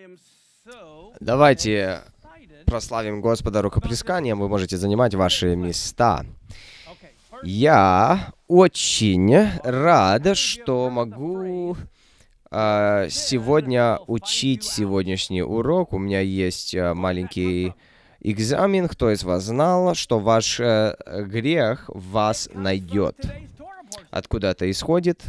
Давайте прославим Господа рукоплесканием. Вы можете занимать ваши места. Я очень рад, что могу сегодня учить сегодняшний урок. У меня есть маленький экзамен. Кто из вас знал, что ваш грех вас найдет? Откуда это исходит?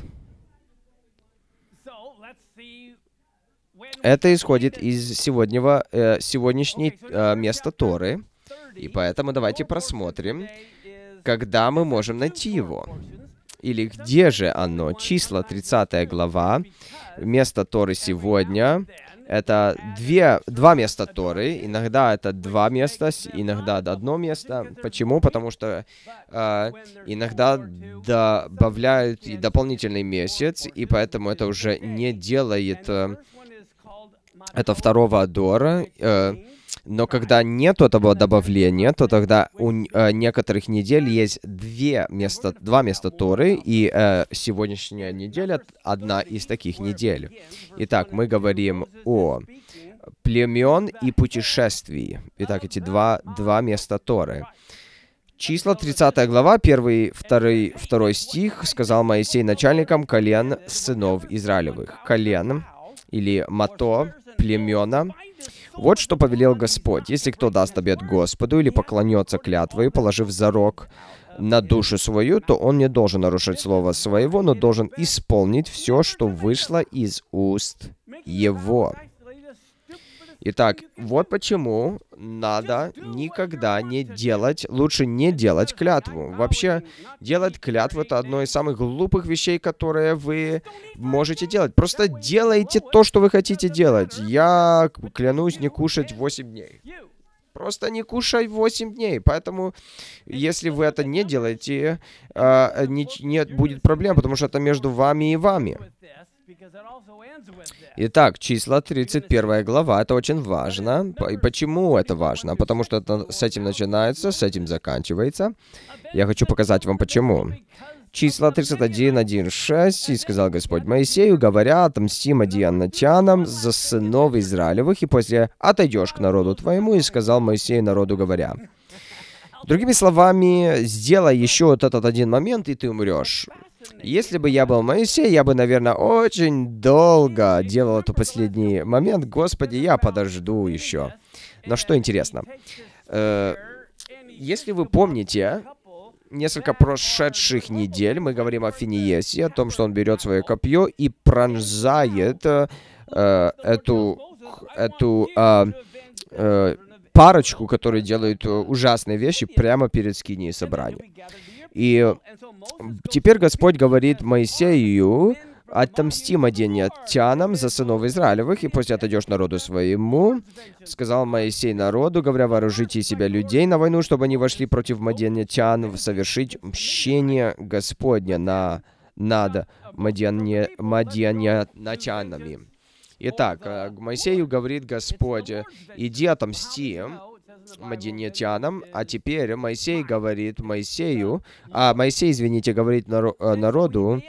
Это исходит из сегодняшней места Торы. И поэтому давайте просмотрим, когда мы можем найти его. Или где же оно? Числа, 30 глава. Место Торы сегодня. Это два места Торы. Иногда это два места, иногда одно место. Почему? Потому что иногда добавляют и дополнительный месяц, и поэтому это уже не делает это второго Адора. Но когда нет этого добавления, то тогда у некоторых недель есть два места Торы, и сегодняшняя неделя одна из таких недель. Итак, мы говорим о племен и путешествии. Итак, эти два места Торы. Числа, 30 глава, 1-2 стих, сказал Моисей начальникам колен сынов Израилевых. Колен, или мато, племена. Вот что повелел Господь. Если кто даст обет Господу или поклонется клятвой, положив зарок на душу свою, то он не должен нарушать слово своего, но должен исполнить все, что вышло из уст его. Итак, вот почему надо никогда не делать, лучше не делать клятву. Вообще, делать клятву — это одно из самых глупых вещей, которые вы можете делать. Просто делайте то, что вы хотите делать. Я клянусь не кушать 8 дней. Просто не кушай 8 дней. Поэтому, если вы это не делаете, нет будет проблем, потому что это между вами и вами. Итак, числа, 31 глава, это очень важно. И почему это важно? Потому что это с этим начинается, с этим заканчивается. Я хочу показать вам почему. Числа 31:1-6, «И сказал Господь Моисею, говоря, отомсти мадианитянам за сынов Израилевых, и после отойдешь к народу твоему, и сказал Моисей народу, говоря». Другими словами, сделай еще вот этот один момент, и ты умрешь. Если бы я был Моисей, я бы, наверное, очень долго делал этот последний момент. Господи, я подожду еще. Но что интересно, если вы помните, несколько прошедших недель мы говорим о Финиесе, о том, что он берет свое копье и пронзает эту парочку, которые делают ужасные вещи прямо перед скинией собрания. И теперь Господь говорит Моисею: «Отомсти мадианитянам за сынов Израилевых, и после отойдешь народу своему». Сказал Моисей народу, говоря: «Вооружите себя людей на войну, чтобы они вошли против мадианитян, совершить мщение Господне над мадианитянами». Итак, к Моисею говорит Господь: «Иди отомсти мадианитянам». А теперь Моисей говорит Моисею, говорит народу: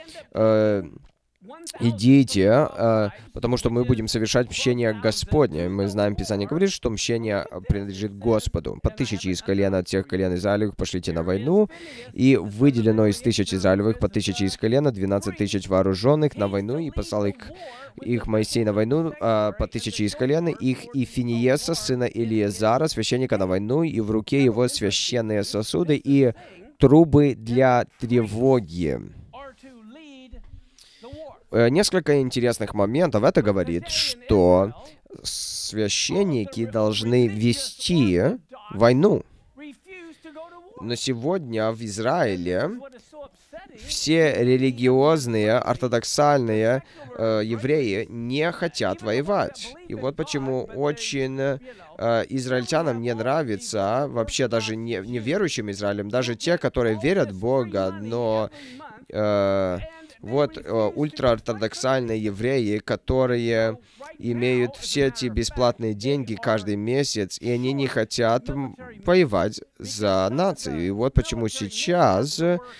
«Идите, потому что мы будем совершать мщение Господне». Мы знаем, Писание говорит, что мщение принадлежит Господу. По 1000 из колена от всех колен Израилевых пошлите на войну, и выделено из 1000 Израилевых по 1000 из колена 12 000 вооруженных на войну, и послал их Моисей на войну по 1000 из колена, их и Финиеса, сына Илиезара, священника, на войну, и в руке его священные сосуды и трубы для тревоги. Несколько интересных моментов. Это говорит, что священники должны вести войну. Но сегодня в Израиле все религиозные, ортодоксальные евреи не хотят воевать. И вот почему очень израильтянам не нравится, вообще даже не верующим Израилем, даже те, которые верят в Бога, но Вот ультраортодоксальные евреи, которые имеют все эти бесплатные деньги каждый месяц, и они не хотят воевать за нацию. И вот почему сейчас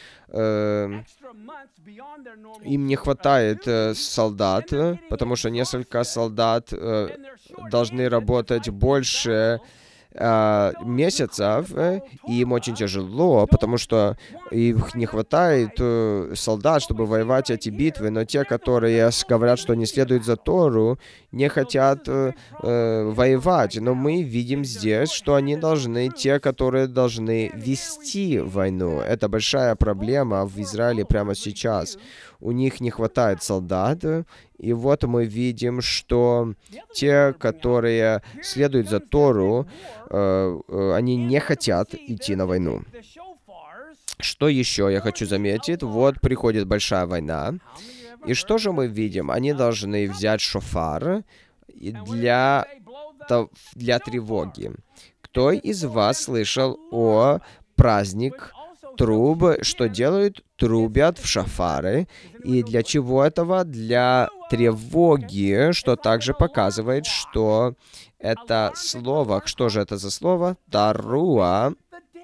им не хватает солдат, потому что несколько солдат должны работать больше месяцев, и им очень тяжело, потому что их не хватает солдат, чтобы воевать эти битвы, но те, которые говорят, что не следуют за Тору, не хотят воевать. Но мы видим здесь, что они должны, те, которые должны вести войну. Это большая проблема в Израиле прямо сейчас. У них не хватает солдат, и вот мы видим, что те, которые следуют за Тору, они не хотят идти на войну. Что еще я хочу заметить? Вот приходит большая война. И что же мы видим? Они должны взять шофар для тревоги. Кто из вас слышал о праздник труб? Что делают? Трубят в шофары. И для чего этого? Для тревоги, что также показывает, что это слово. Что же это за слово? Таруа.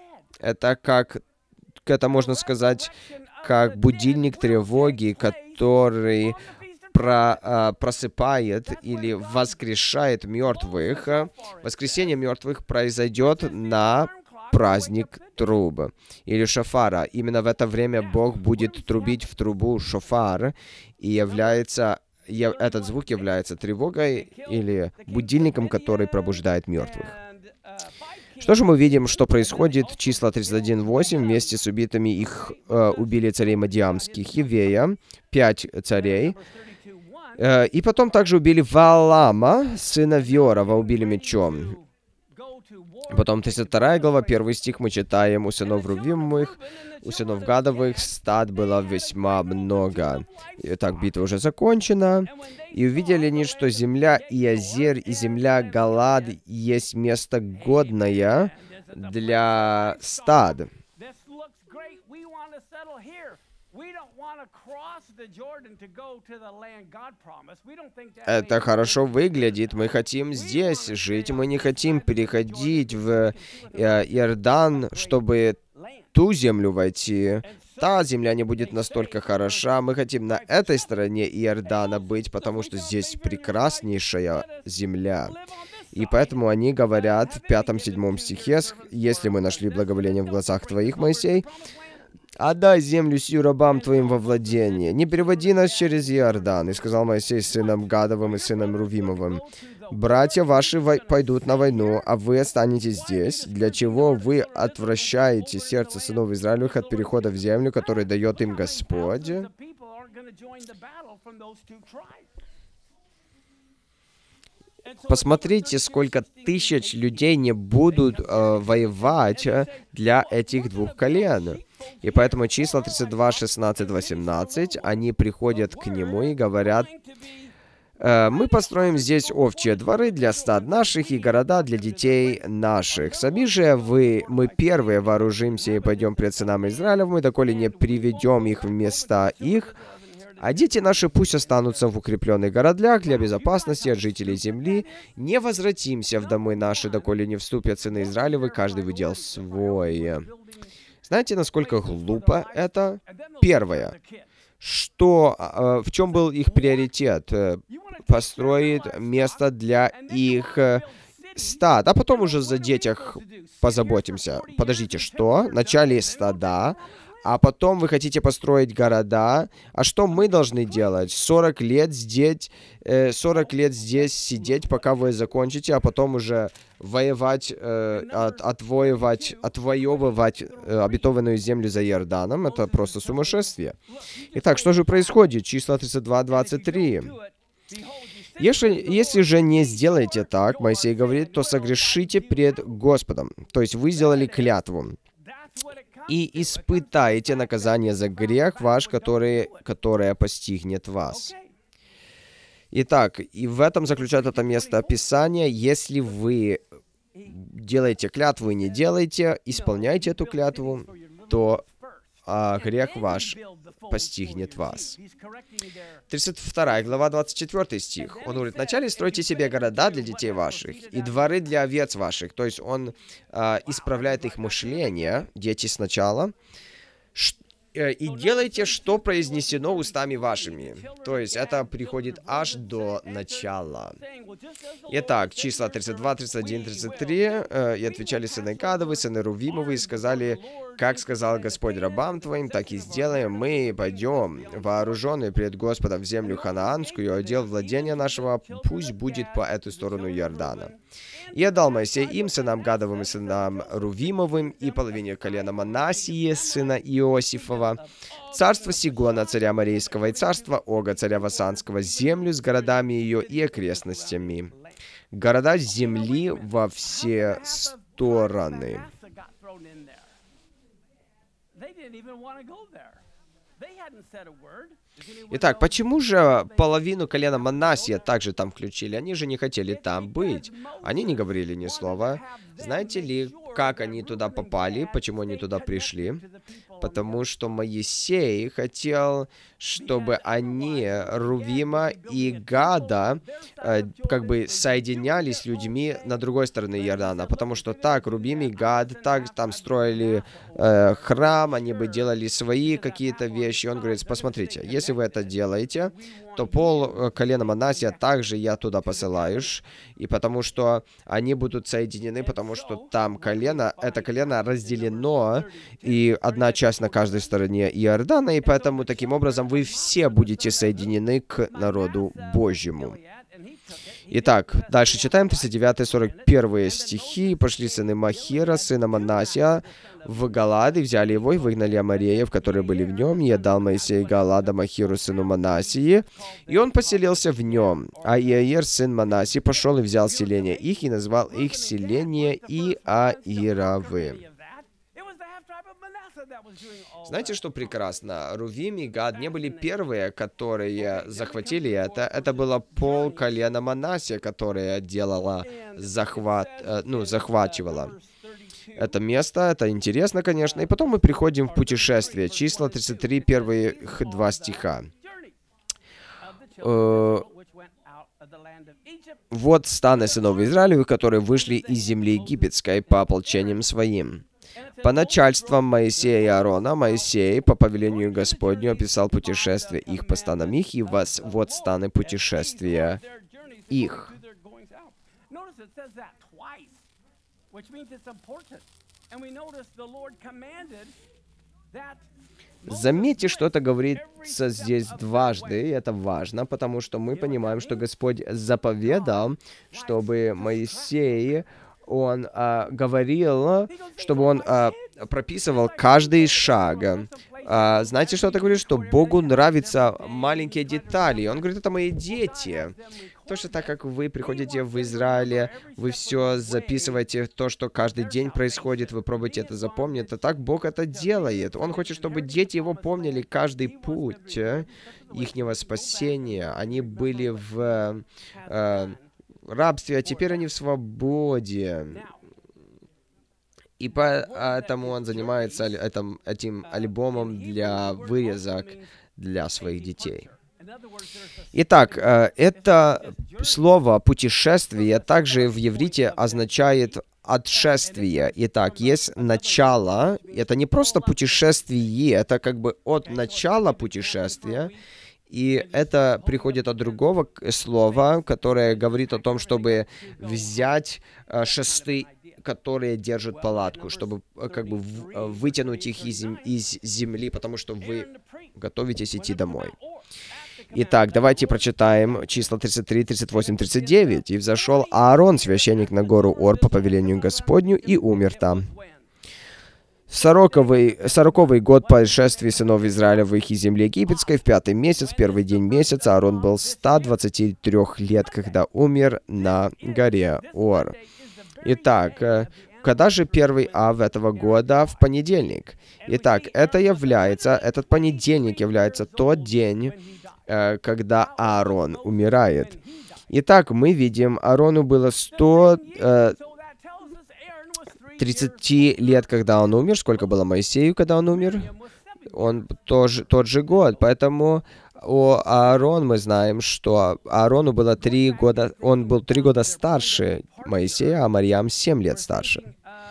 Это можно сказать, как будильник тревоги, который просыпает или воскрешает мертвых. Воскресение мертвых произойдет на праздник труб или шофара. Именно в это время Бог будет трубить в трубу шофар, и этот звук является тревогой или будильником, который пробуждает мертвых. Что же мы видим, что происходит? Числа 31:8. Вместе с убитыми их убили царей Мадиамских, Евея, 5 царей. И потом также убили Ваалама, сына Виорова, убили мечом. Потом 32 глава, 1 стих мы читаем: «У сынов Рувимовых, у сынов Гадовых стад было весьма много». Итак, битва уже закончена. «И увидели они, что земля Иазер и земля Галад есть место годное для стад». Это хорошо выглядит. Мы хотим здесь жить. Мы не хотим переходить в Иордан, чтобы ту землю войти. Та земля не будет настолько хороша. Мы хотим на этой стороне Иордана быть, потому что здесь прекраснейшая земля. И поэтому они говорят в 5-7 стихе: «Если мы нашли благоволение в глазах твоих, Моисей, отдай землю сию рабам твоим во владение. Не переводи нас через Иордан». И сказал Моисей сынам Гадовым и сынам Рувимовым: «Братья ваши пойдут на войну, а вы останетесь здесь. Для чего вы отвращаете сердце сынов Израилевых от перехода в землю, которую дает им Господь?» Посмотрите, сколько тысяч людей не будут воевать для этих двух колен. И поэтому числа 32, 16, 18, они приходят к нему и говорят: «Мы построим здесь овчьи дворы для стад наших и города для детей наших. Сами же мы первые вооружимся и пойдем пред сынам Израилевым, доколе не приведем их в места их. А дети наши пусть останутся в укрепленных городах для безопасности от жителей земли. Не возвратимся в домы наши, доколе не вступят сыны Израилевы, каждый в удел свой». Знаете, насколько глупо это? Первое. В чем был их приоритет? Построить место для их стад, а потом уже за детях позаботимся. Подождите, что? Вначале стада, а потом вы хотите построить города. А что мы должны делать? 40 лет здесь сидеть, пока вы закончите, а потом уже воевать, отвоевывать обетованную землю за Иорданом. Это просто сумасшествие. Итак, что же происходит? Числа 32, 23. Если же не сделаете так, Моисей говорит, то согрешите пред Господом. То есть вы сделали клятву. И испытаете наказание за грех ваш, которое постигнет вас. Итак, и в этом заключается это место Писания. Если вы делаете клятву и не делаете, исполняете эту клятву, то грех ваш постигнет вас. 32 глава, 24 стих. Он говорит, «Вначале стройте себе города для детей ваших и дворы для овец ваших». То есть он исправляет их мышление, дети сначала, и делайте, что произнесено устами вашими. То есть это приходит аж до начала. Итак, числа 32, 31, 33. «И отвечали сыны Гадовы, сыны Рувимовы, и сказали, как сказал Господь рабам твоим, так и сделаем. Мы пойдем, вооруженные пред Господом, в землю ханаанскую, отдел владения нашего пусть будет по эту сторону Иордана. И отдал Моисей им, сынам Гадовым и сынам Рувимовым, и половине колена Манассии, сына Иосифова, царство Сигона, царя Морейского, и царство Ога, царя Васанского, землю с городами ее и окрестностями, города земли во все стороны». Итак, почему же половину колена Манассия также там включили? Они же не хотели там быть. Они не говорили ни слова. Знаете ли, как они туда попали? Почему они туда пришли? Потому что Моисей хотел, чтобы они, Рувима и Гада, как бы соединялись с людьми на другой стороне Иордана. Потому что так Рувим и Гад так там строили храм, они бы делали свои какие-то вещи. Он говорит, посмотрите, если вы это делаете, то пол колена Манассия также я туда посылаешь, и потому что они будут соединены, потому что там это колено разделено, и одна часть на каждой стороне Иордана, и поэтому таким образом вы все будете соединены к народу Божьему. Итак, дальше читаем 39-41 стихи. «Пошли сыны Махира, сына Манассия, в Галад, и взяли его, и выгнали амореев, которые были в нем, и отдал Моисей Галада Махиру, сыну Манассии, и он поселился в нем. А Иаир, сын Манассии, пошел и взял селение их, и назвал их селение Иаировы». Знаете, что прекрасно? Рувим и Гад не были первые, которые захватили это. Это было пол колена Манассия, которое делало захватывало это место. Это интересно, конечно. И потом мы приходим в путешествие. Числа 33, первых 2 стиха. «Вот станы сынов Израилевых, которые вышли из земли египетской по ополчениям своим. По начальствам Моисея и Аарона, Моисей по повелению Господню описал путешествие их по станам их, и вот станы путешествия их». Заметьте, что это говорится здесь дважды, и это важно, потому что мы понимаем, что Господь заповедал, чтобы Моисей, он говорил, чтобы он прописывал каждый шаг. Знаете, что это говорит? Что Богу нравятся маленькие детали. Он говорит, это мои дети. Точно так, как вы приходите в Израиле, вы все записываете, то, что каждый день происходит, вы пробуете это запомнить. Это так Бог это делает. Он хочет, чтобы дети его помнили каждый путь ихнего спасения. Они были в рабстве, а теперь они в свободе. И поэтому он занимается этим альбомом для вырезок для своих детей. Итак, это слово «путешествие» также в иврите означает «отшествие». Итак, есть начало. Это не просто путешествие, это как бы от начала путешествия. И это приходит от другого слова, которое говорит о том, чтобы взять шесты, которые держат палатку, чтобы как бы вытянуть их из земли, потому что вы готовитесь идти домой. Итак, давайте прочитаем числа 33, 38, 39. «И взошел Аарон, священник, на гору Ор по повелению Господню, и умер там. В 40-й год по исшествии сынов Израилевых из земли египетской, в 5-й месяц, первый день месяца, Аарон был 123 лет, когда умер на горе Ор». Итак, когда же 1 ав этого года? В понедельник. Итак, этот понедельник является тот день, когда Аарон умирает. Итак, мы видим, Аарону было 130 лет, когда он умер. Сколько было Моисею, когда он умер? он тот же год. Поэтому о Аарон мы знаем, что Аарону было 3 года, он был 3 года старше Моисея, а Марьям 7 лет старше.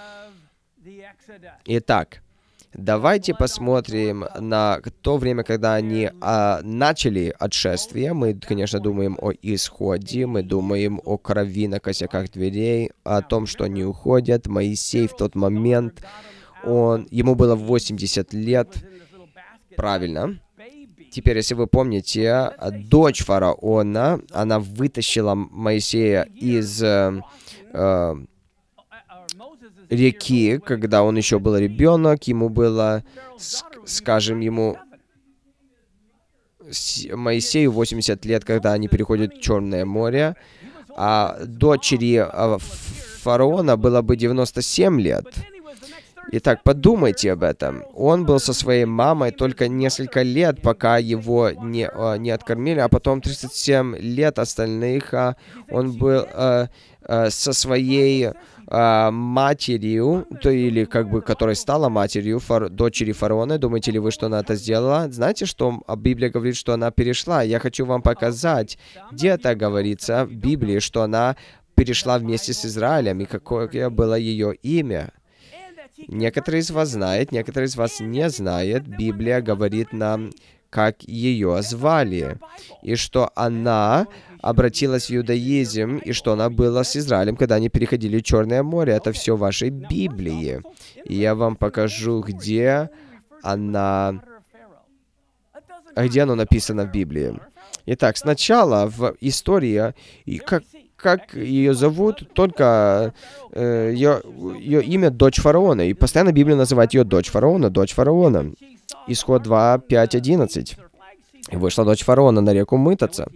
Итак, давайте посмотрим на то время, когда они начали отшествие. Мы, конечно, думаем о исходе, мы думаем о крови на косяках дверей, о том, что они уходят. Моисей в тот момент, ему было 80 лет. Правильно. Теперь, если вы помните, дочь фараона, она вытащила Моисея из реки, когда он еще был ребенок, ему было, скажем, Моисею 80 лет, когда они переходят в Черное море, а дочери фараона было бы 97 лет. Итак, подумайте об этом. Он был со своей мамой только несколько лет, пока его не откормили, а потом 37 лет остальных он был со своей матерью, или которой стала матерью дочери фараона. Думаете ли вы, что она это сделала? Знаете, что Библия говорит, что она перешла? Я хочу вам показать, где это говорится в Библии, что она перешла вместе с Израилем, и какое было ее имя. Некоторые из вас знают, некоторые из вас не знают. Библия говорит нам, как ее звали, и что она обратилась в иудаизм, и что она была с Израилем, когда они переходили в Черное море. Это все в вашей Библии. И я вам покажу, где оно написано в Библии. Итак, сначала в истории, как ее зовут, только ее имя дочь фараона. И постоянно Библия называет ее дочь фараона, дочь фараона. Исход 2, 5, 11. И вышла дочь фараона на реку мыться.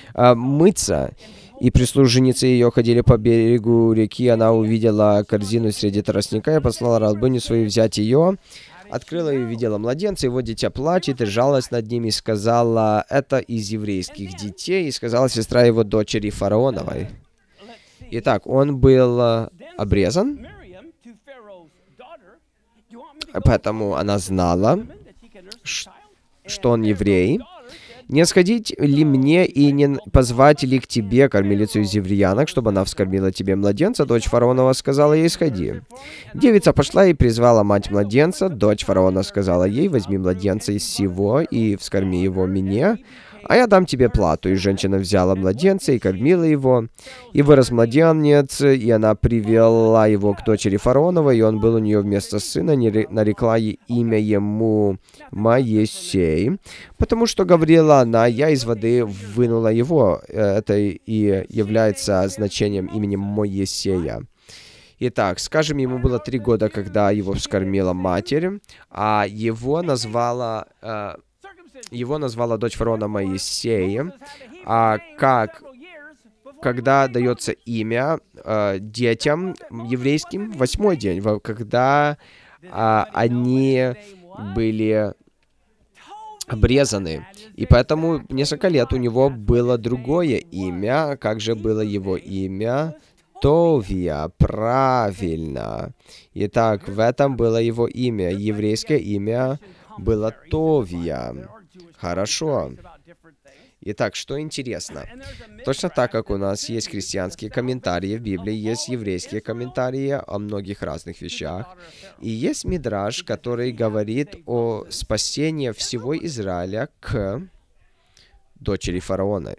И прислужницы ее ходили по берегу реки. Она увидела корзину среди тростника и послала рабыню свою взять ее. Открыла и увидела младенца, его дитя плачет, и жалость над ним, и сказала, это из еврейских детей, и сказала сестра его дочери фараоновой. Итак, он был обрезан, поэтому она знала, что он еврей. «Не сходить ли мне и не позвать ли к тебе кормилицу из евреянок, чтобы она вскормила тебе младенца?» Дочь фараонова сказала ей, «Сходи». Девица пошла и призвала мать младенца. Дочь фараона сказала ей, «Возьми младенца из сего и вскорми его мне, а я дам тебе плату». И женщина взяла младенца и кормила его. И вырос младенец, и она привела его к дочери фараоновой, и он был у нее вместо сына, нарекла имя ему Моисей, потому что говорила она, я из воды вынула его. Это и является значением имени Моисея. Итак, скажем, ему было 3 года, когда его вскормила матерь, а его назвала дочь фараона Моисеем, когда дается имя детям еврейским, 8-й день, когда они были обрезаны. И поэтому несколько лет у него было другое имя. Как же было его имя? Товия, правильно. Итак, в этом было его имя. Еврейское имя было Товия. Хорошо. Итак, что интересно? Точно так, как у нас есть христианские комментарии в Библии, есть еврейские комментарии о многих разных вещах, и есть мидраш, который говорит о спасении всего Израиля к дочери фараона.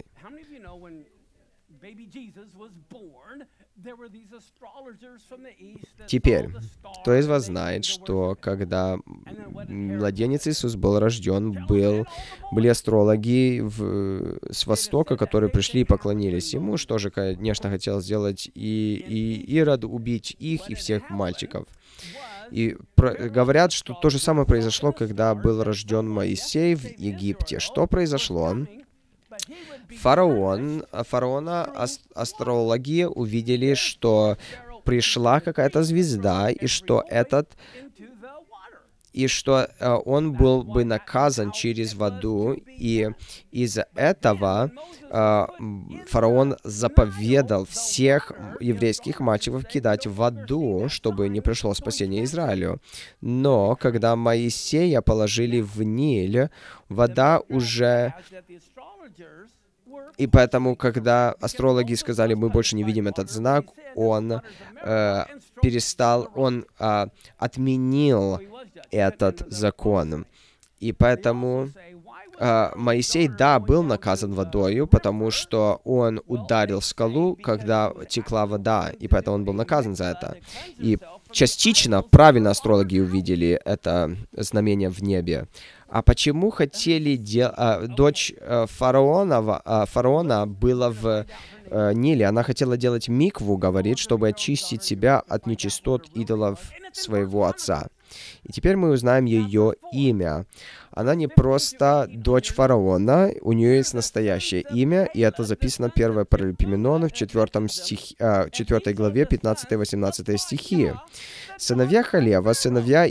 Теперь, кто из вас знает, что когда младенец Иисус был рожден, были астрологи с Востока, которые пришли и поклонились ему, что же, конечно, хотел сделать и Ирод, убить их и всех мальчиков. И говорят, что то же самое произошло, когда был рожден Моисей в Египте. Что произошло? Фараона астрологи увидели, что пришла какая-то звезда, и что и что он был бы наказан через воду, и из-за этого фараон заповедал всех еврейских мальчиков кидать в воду, чтобы не пришло спасение Израилю. Но когда Моисея положили в Ниль, вода уже... И поэтому, когда астрологи сказали, мы больше не видим этот знак, он отменил этот закон. И поэтому Моисей, да, был наказан водою, потому что он ударил скалу, когда текла вода, и поэтому он был наказан за это. И частично правильно астрологи увидели это знамение в небе. А почему хотели дочь фараона была в Ниле? Она хотела делать микву, говорит, чтобы очистить себя от нечистот идолов своего отца. И теперь мы узнаем ее имя. Она не просто дочь фараона, у нее есть настоящее имя, и это записано 1 Паралипоменон в 4 главе 15-18 стихи. Сыновья Халева, сыновья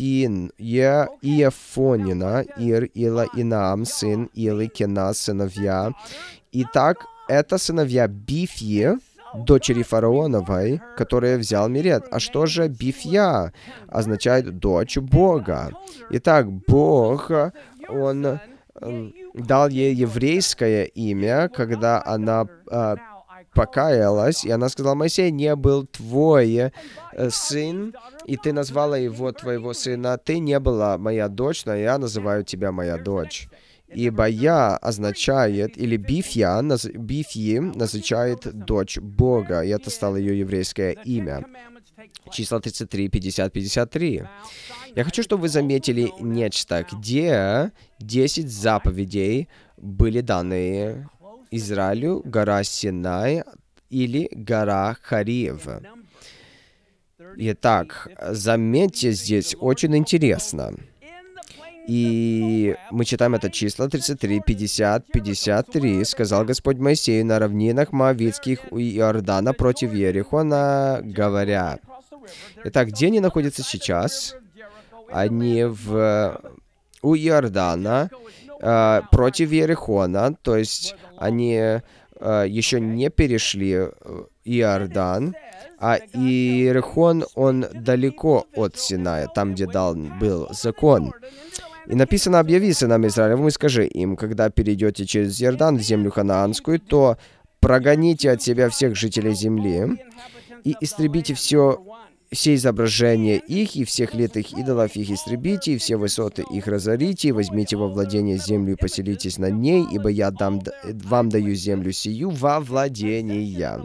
Иефонина, Ир, Ила, Инаам, сын Илы, Кеназ, сыновья. Итак, это сыновья Бифьи, дочери фараоновой, которая взял Меред. А что же Бифья? Означает «дочь Бога». Итак, Бог, Он дал ей еврейское имя, когда она покаялась, и она сказала: «Моисей не был твой сын, и ты назвала его твоего сына. Ты не была моя дочь, но я называю тебя моя дочь». Ибо «я» означает, или Бифьи означает «дочь Бога», и это стало ее еврейское имя. Числа 33, 50, 53. Я хочу, чтобы вы заметили нечто, где 10 заповедей были даны Израилю, гора Синай или гора Харив. Итак, заметьте здесь, очень интересно. И мы читаем это числа 33, 50, 53. «Сказал Господь Моисею на равнинах Моавитских у Иордана против Иерихона, говоря». Итак, где они находятся сейчас? Они у Иордана против Иерихона, то есть они еще не перешли Иордан, а Иерихон, он далеко от Синая, там, где был закон. И написано: «Объяви сынам Израилевым и скажи им, когда перейдете через Иордан в землю ханаанскую, то прогоните от себя всех жителей земли и истребите все изображения их, и всех литых идолов их истребите, и все высоты их разорите, и возьмите во владение землю и поселитесь на ней, ибо я вам даю землю сию во владение».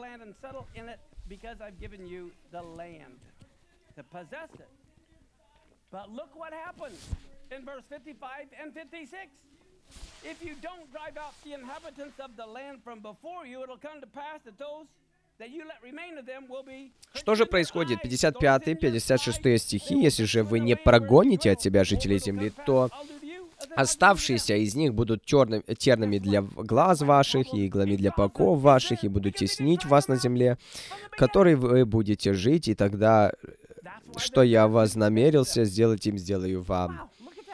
In verse 55 and 56. If you don't drive out the inhabitants of the land from before you, it'll come to pass that those that you let remain of them will be... Что же происходит? 55-56 стихи. «Если же вы не прогоните от себя жителей земли, то оставшиеся из них будут тернами для глаз ваших и иглами для боков ваших, и будут теснить вас на земле, в которой вы будете жить, и тогда, что я вознамерился сделать им, сделаю вам».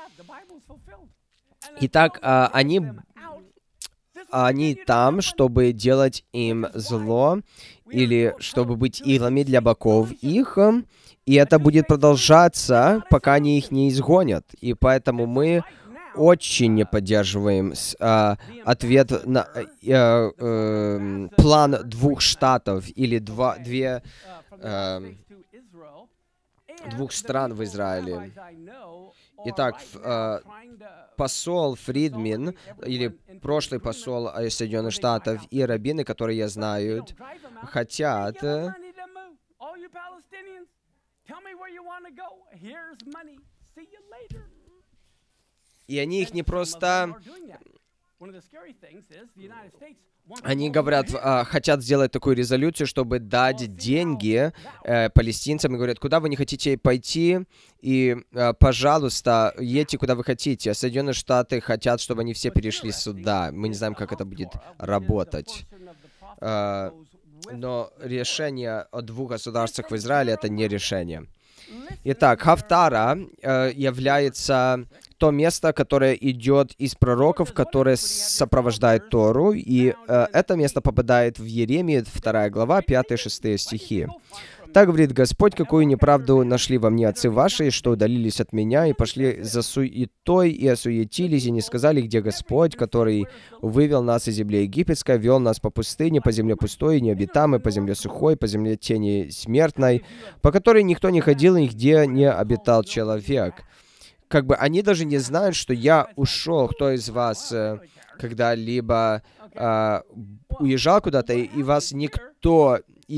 Итак, они там, чтобы делать им зло, или чтобы быть иглами для боков их, и это будет продолжаться, пока они их не изгонят. И поэтому мы очень не поддерживаем ответ на план двух штатов или двух стран в Израиле. Итак, посол Фридман, или прошлый посол Соединенных Штатов, и раввины, которые я знаю, хотят... И они их не просто... Они говорят, хотят сделать такую резолюцию, чтобы дать деньги палестинцам, и говорят: куда вы не хотите пойти, и, пожалуйста, едьте, куда вы хотите. А Соединенные Штаты хотят, чтобы они все перешли сюда. Мы не знаем, как это будет работать. Но решение о двух государствах в Израиле — это не решение. Итак, Хафтара является то место, которое идет из пророков, которые сопровождают Тору, и это место попадает в Иеремию, 2 глава, 5-6 стихи. «Так говорит Господь, какую неправду нашли во мне отцы ваши, что удалились от меня, и пошли за суетой, и осуетились, и не сказали, где Господь, который вывел нас из земли египетской, вел нас по пустыне, по земле пустой и необитаемой, по земле сухой, по земле тени смертной, по которой никто не ходил, и где не обитал человек». Как бы они даже не знают, что я ушел. Кто из вас когда-либо уезжал куда-то, и вас никто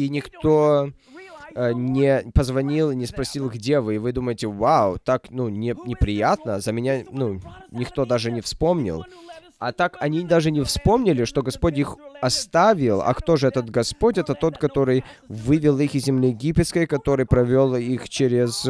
не позвонил, не спросил, где вы, и вы думаете, вау, так, неприятно, за меня, никто даже не вспомнил. А так они даже не вспомнили, что Господь их оставил. А кто же этот Господь? Это тот, который вывел их из земли египетской, который провел их через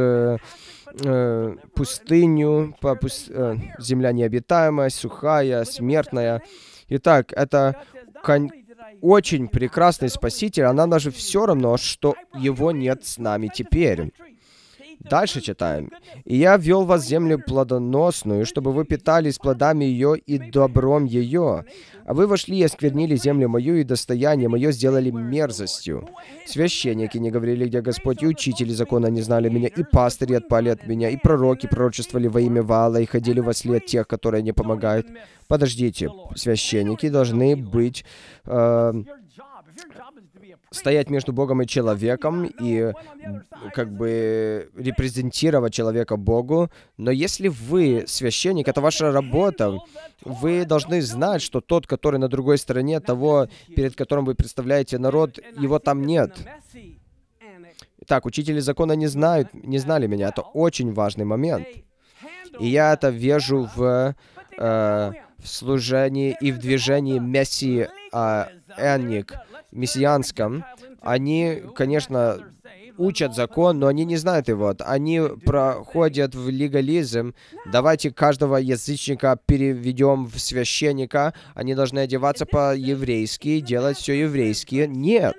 пустыню, земля необитаемая, сухая, смертная. Итак, это очень прекрасный Спаситель, а нам даже все равно, что Его нет с нами теперь. Дальше читаем. «И я ввел вас в землю плодоносную, чтобы вы питались плодами ее и добром ее. А вы вошли и осквернили землю мою, и достояние мое сделали мерзостью. Священники не говорили, где Господь, и учители закона не знали меня, и пастыри отпали от меня, и пророки пророчествовали во имя Ваала, и ходили во след тех, которые не помогают». Подождите, священники должны быть... стоять между Богом и человеком и как бы репрезентировать человека Богу. Но если вы священник, это ваша работа, вы должны знать, что тот, который на другой стороне того, перед которым вы представляете народ, его там нет. Так, учители закона не знали меня. Это очень важный момент. И я это вижу в служении и в движении Мессии Энник, мессианском. Они, конечно, учат закон, но они не знают его. Они проходят в легализм. Давайте каждого язычника переведем в священника. Они должны одеваться по-еврейски, делать все еврейски. Нет.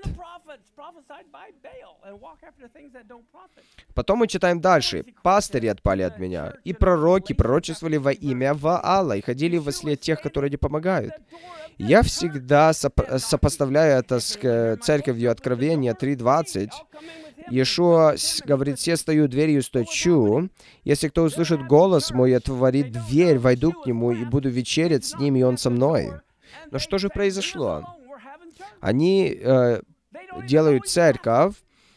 Потом мы читаем дальше. «Пастыри отпали от меня, и пророки пророчествовали во имя Ваала, и ходили во след тех, которые не помогают». Я всегда сопоставляю это с церковью Откровения 3:20. Иешуа говорит, «Се стою дверью стучу. Если кто услышит голос мой и отворит дверь, войду к нему и буду вечерять с ним, и он со мной». Но что же произошло? Они делают церковь.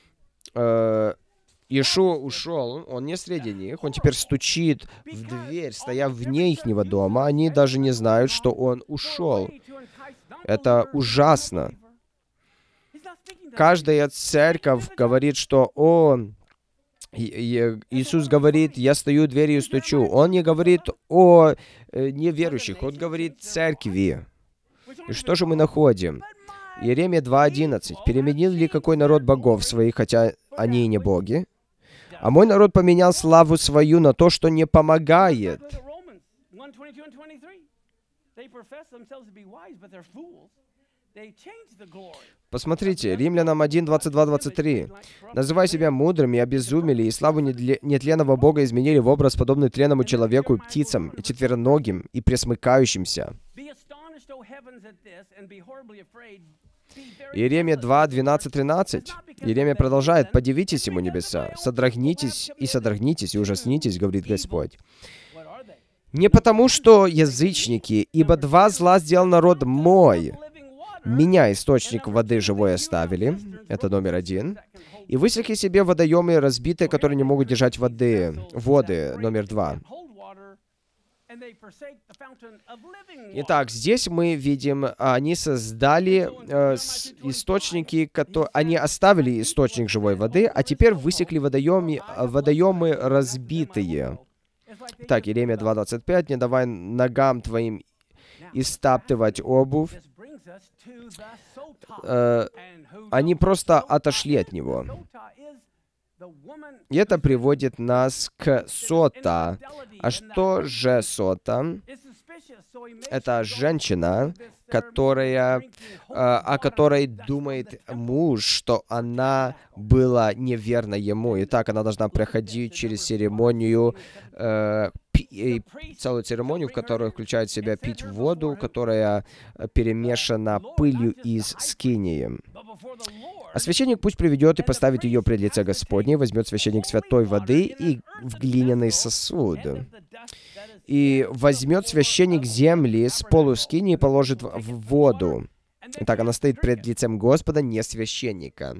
Иешуа ушел, он не среди них, он теперь стучит в дверь, стоя вне ихнего дома. Они даже не знают, что он ушел. Это ужасно. Каждая церковь говорит, что Иисус говорит, «Я стою дверью и стучу». Он не говорит о неверующих, он говорит церкви. И что же мы находим? Иеремия 2:11. «Переменил ли какой народ богов своих, хотя они и не боги? А мой народ поменял славу свою на то, что не помогает». Посмотрите, Римлянам 1:22-23. «Называя себя мудрыми, обезумели, и славу нетленного Бога изменили в образ, подобный тленному человеку, и птицам, и четвероногим, и пресмыкающимся». Иеремия 2:12-13. Иеремия продолжает, «Подивитесь ему, небеса, содрогнитесь, и ужаснитесь, говорит Господь. Не потому, что язычники, ибо два зла сделал народ мой. Меня, источник воды живой, оставили». Это номер 1. «И высекли себе водоемы разбитые, которые не могут держать воды». Номер 2. Итак, здесь мы видим, они создали источники, они оставили источник живой воды, а теперь высекли водоемы разбитые. Итак, Иеремия 2:25, «Не давай ногам твоим истаптывать обувь». Они просто отошли от него. И это приводит нас к сота. А что же сота? Это женщина, о которой думает муж, что она была неверна ему. Итак, она должна проходить через церемонию, целую церемонию, в которую включает в себя пить воду, которая перемешана пылью из скинии. А священник пусть приведет и поставит ее пред лице Господне, возьмет священник святой воды и в глиняный сосуд. И возьмет священник земли с полу скинии и положит в воду. Итак, она стоит пред лицем Господа, не священника.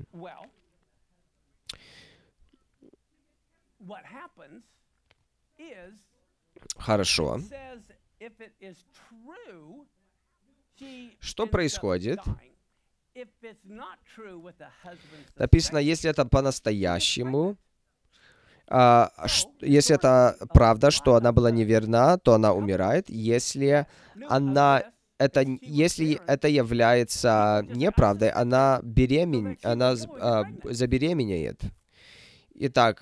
Хорошо. Что происходит? Написано, если это по-настоящему, если это правда, что она была неверна, то она умирает. Если это является неправдой, она забеременеет. Итак,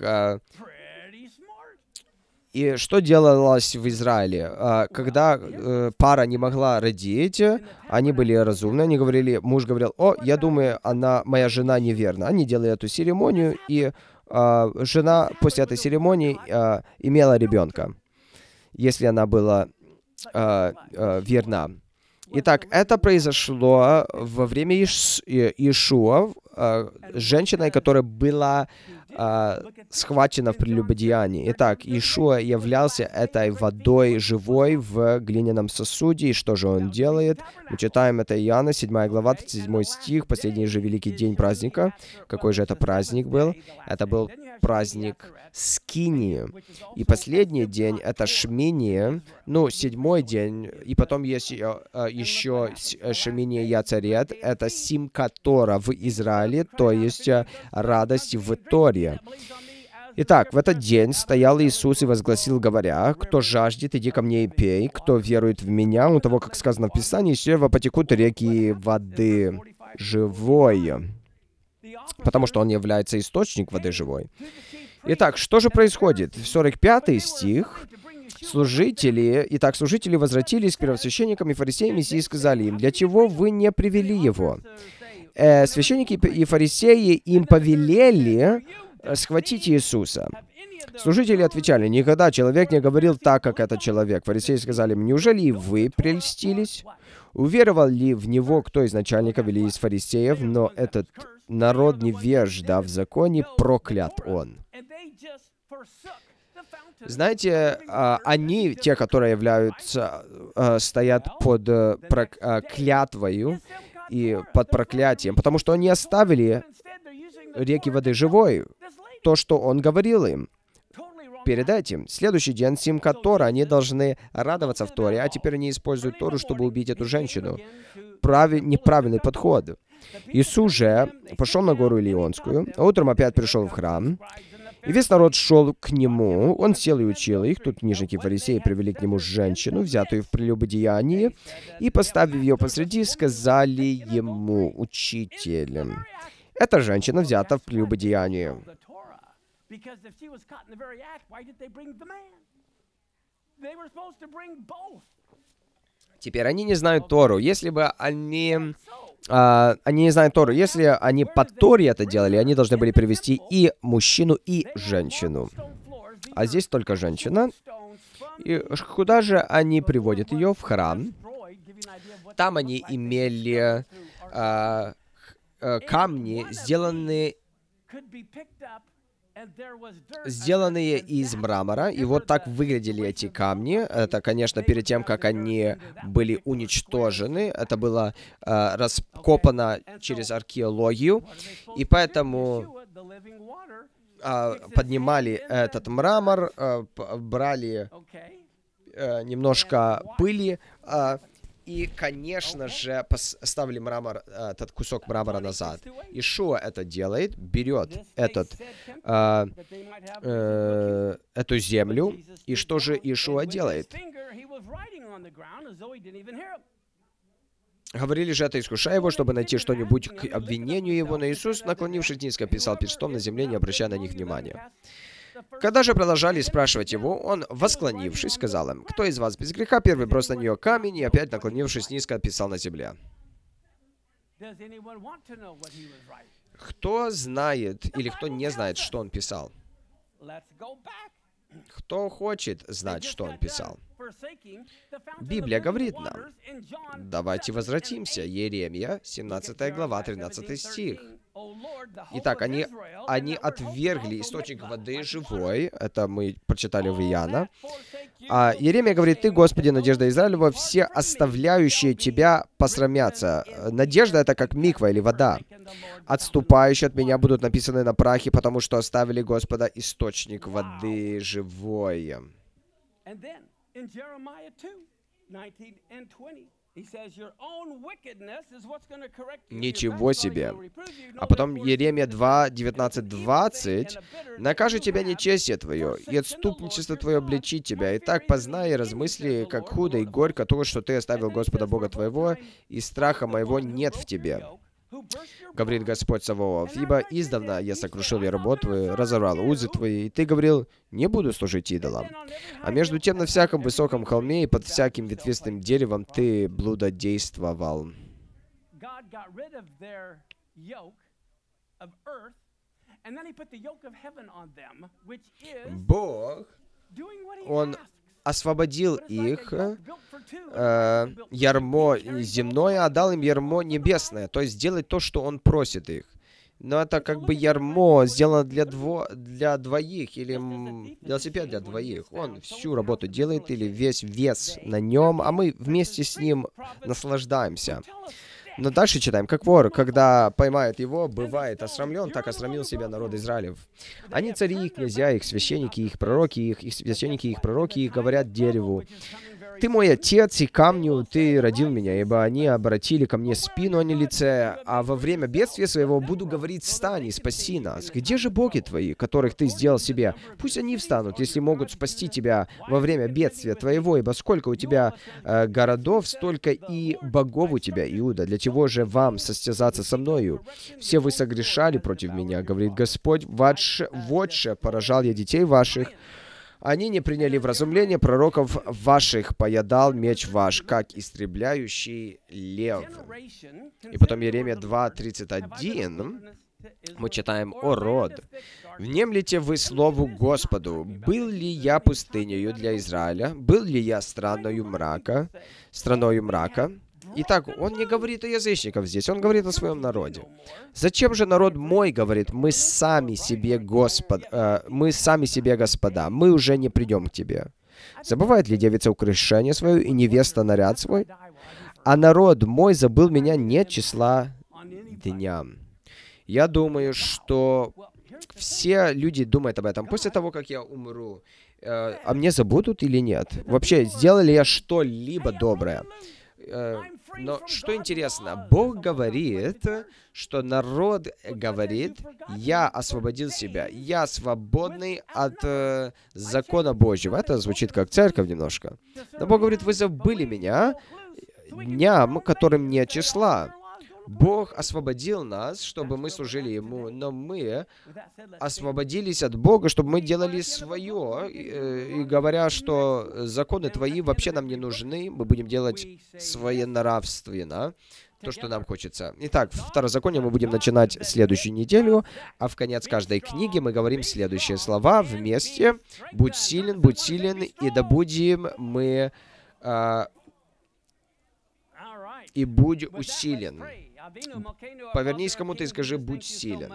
и что делалось в Израиле? Когда пара не могла родить, они были разумны, они говорили, муж говорил, я думаю, моя жена неверна. Они делали эту церемонию, и жена после этой церемонии имела ребенка, если она была верна. Итак, это произошло во время Иешуа, женщиной, которая была схвачена в прелюбодеянии. Итак, Иешуа являлся этой водой живой в глиняном сосуде. И что же он делает? Мы читаем это Иоанна, 7 глава, 37 стих, последний же великий день праздника. Какой же это праздник был? Это был праздник Скинии. И последний день — это Шмини, 7-й день, и потом есть еще Шмини Яцерет, это Симка Тора в Израиле, то есть радость в Торе. Итак, в этот день стоял Иисус и возгласил, говоря, «Кто жаждет, иди ко мне и пей, кто верует в Меня, у того, как сказано в Писании, из чрева потекут реки воды живой». Потому что Он является источник воды живой. Итак, что же происходит? 45 стих. Служители возвратились к первосвященникам и фарисеям и сказали им, «Для чего вы не привели его?» Священники и фарисеи им повелели схватить Иисуса. Служители отвечали, «Никогда человек не говорил так, как этот человек». Фарисеи сказали им, «Неужели и вы прельстились? Уверовал ли в него кто из начальников или из фарисеев? Но этот народ невежда в законе, проклят он». Знаете, они, те, которые стоят под клятвою и под проклятием, потому что они оставили реки воды живой, то, что он говорил им. Перед этим, следующий день, Симка Тора, они должны радоваться в Торе, а теперь они используют Тору, чтобы убить эту женщину. Неправильный подход. Иисус же пошел на гору Илионскую, а утром опять пришел в храм, и весь народ шел к нему, он сел и учил их. Тут книжники и фарисеи привели к нему женщину, взятую в прелюбодеянии, и, поставив ее посреди, сказали ему, «Учитель, эта женщина взята в прелюбодеянии». Теперь они не знают Тору. Если бы они не знают Тору. Если они по Торе это делали, они должны были привести и мужчину, и женщину. А здесь только женщина. И куда же они приводят ее? В храм. Там они имели камни, сделанные из мрамора, и вот так выглядели эти камни. Это, конечно, перед тем, как они были уничтожены, это было раскопано через археологию, и поэтому поднимали этот мрамор, брали немножко пыли, и, конечно же, ставили этот кусок мрамора назад. Иешуа это делает, берет эту землю, и что же Иешуа делает? Говорили же это, искушая его, чтобы найти что-нибудь к обвинению его, но Иисус, наклонившись низко, писал перстом на земле, не обращая на них внимания. Когда же продолжали спрашивать его, он, восклонившись, сказал им: «Кто из вас без греха, первый брось на нее камень», и опять, наклонившись низко, писал на земле. Кто знает или кто не знает, что он писал? Кто хочет знать, что он писал? Библия говорит нам. Давайте возвратимся. Иеремия, 17 глава, 13 стих. Итак, они отвергли источник воды живой. Это мы прочитали в Иоанна. А Иеремия говорит: «Ты, Господи, надежда Израилева, все оставляющие Тебя посрамятся». Надежда — это как миква или вода. «Отступающие от Меня будут написаны на прахе, потому что оставили Господа источник воды живой». Ничего себе. А потом Иеремия 2, 19, 20. «Накажет тебя нечестие твое, и отступничество твое обличит тебя. Итак, познай и размысли, как худо и горько то, что ты оставил Господа Бога твоего, и страха моего нет в тебе. Говорит Господь Саваоф, ибо издавна я сокрушил рабов твою, разорвал узы твои, и ты говорил: не буду служить идолам. А между тем на всяком высоком холме и под всяким ветвистым деревом ты блудодействовал». Бог, Он освободил их, ярмо земное, а дал им ярмо небесное, то есть делать то, что Он просит их. Но это как бы ярмо сделано для двоих, или велосипед для двоих. Он всю работу делает, или весь вес на нем, а мы вместе с ним наслаждаемся. Но дальше читаем: «Как вор, когда поймает его, бывает осрамлен, так осрамил себя народ Израилев. Они цари, их князья, их священники, их пророки, их священники, их пророки, их говорят дереву: ты мой отец, и камню ты родил меня, ибо они обратили ко мне спину, а не лице, а во время бедствия своего буду говорить: встань и спаси нас. Где же боги твои, которых ты сделал себе? Пусть они встанут, если могут спасти тебя во время бедствия твоего, ибо сколько у тебя городов, столько и богов у тебя, Иуда. Для чего же вам состязаться со мною? Все вы согрешали против меня, говорит Господь, вотше поражал я детей ваших. Они не приняли вразумление пророков ваших, поедал меч ваш, как истребляющий лев». И потом Иеремия 2:31 мы читаем: «О род, внемлите вы слову Господу, был ли я пустынею для Израиля, был ли я страною мрака? Итак, он не говорит о язычниках здесь, он говорит о своем народе. «Зачем же народ мой, говорит, мы сами себе господа, мы уже не придем к тебе. Забывает ли девица украшение свое и невеста наряд свой? А народ мой забыл меня нет числа дня». Я думаю, что все люди думают об этом. После того, как я умру, а мне забудут или нет? Вообще, сделал ли я что-либо доброе? Но что интересно, Бог говорит, что народ говорит: «Я освободил себя, я свободный от закона Божьего». Это звучит как церковь немножко. Но Бог говорит: «Вы забыли меня дням, которым нет числа». Бог освободил нас, чтобы мы служили Ему, но мы освободились от Бога, чтобы мы делали свое, и говоря, что законы Твои вообще нам не нужны, мы будем делать своенравственно, то, что нам хочется. Итак, Второзаконие мы будем начинать следующую неделю, а в конец каждой книги мы говорим следующие слова вместе: будь силен, и да будем мы и будь усилен». Повернись к кому-то и скажи: будь силен.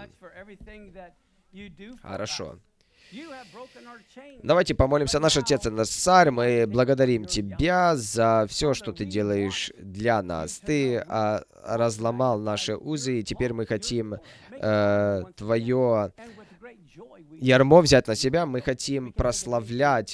Хорошо. Давайте помолимся. Наш Отец и наш Царь, мы благодарим Тебя за все, что Ты делаешь для нас. Ты разломал наши узы, и теперь мы хотим Твое ярмо взять на себя. Мы хотим прославлять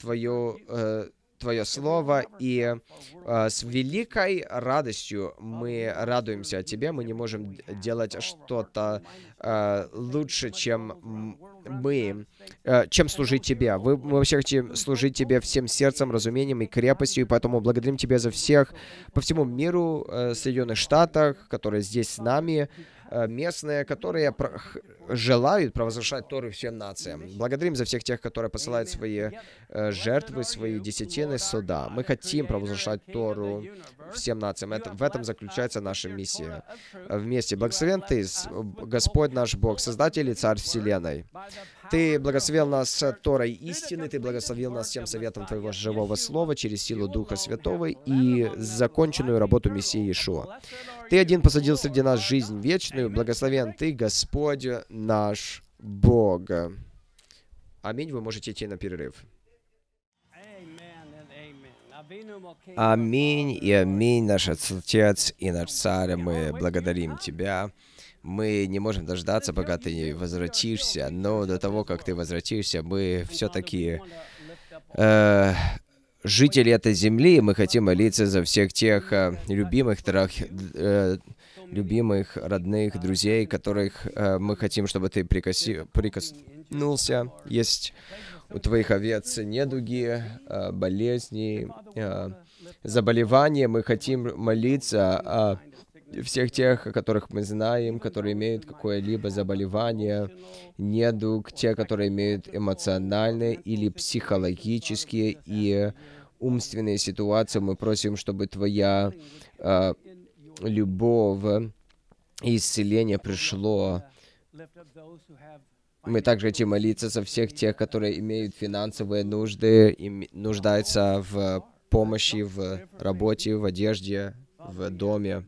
Твое Слово, и с великой радостью мы радуемся Тебе. Мы не можем делать что-то лучше, чем служить Тебе. Мы вообще хотим служить Тебе всем сердцем, разумением и крепостью, и поэтому благодарим Тебя за всех по всему миру, Соединенных Штатах, которые здесь с нами, местные, которые желают провозглашать Тору всем нациям. Благодарим за всех тех, которые посылают свои жертвы, свои десятины сюда. Мы хотим провозглашать Тору всем нациям. В этом заключается наша миссия. Вместе. Благословен Ты, Господь наш Бог, Создатель и Царь Вселенной. Ты благословил нас Торой истины, Ты благословил нас всем советом Твоего живого слова через силу Духа Святого и законченную работу Мессии Иешуа. Ты один посадил среди нас жизнь вечную, благословен Ты, Господь наш Бог. Аминь, вы можете идти на перерыв. Аминь и аминь, наш Отец и наш Царь, мы благодарим Тебя. Мы не можем дождаться, пока Ты возвратишься, но до того, как Ты возвратишься, мы все-таки жители этой земли, мы хотим молиться за всех тех любимых, родных, друзей, которых мы хотим, чтобы Ты прикоснулся. Есть у Твоих овец недуги, болезни, заболевания. Мы хотим молиться о всех тех, о которых мы знаем, которые имеют какое-либо заболевание, недуг, те, которые имеют эмоциональные или психологические и умственные ситуации. Мы просим, чтобы Твоя любовь и исцеление пришло. Мы также хотим молиться за всех тех, которые имеют финансовые нужды и нуждаются в помощи, в работе, в одежде, в доме.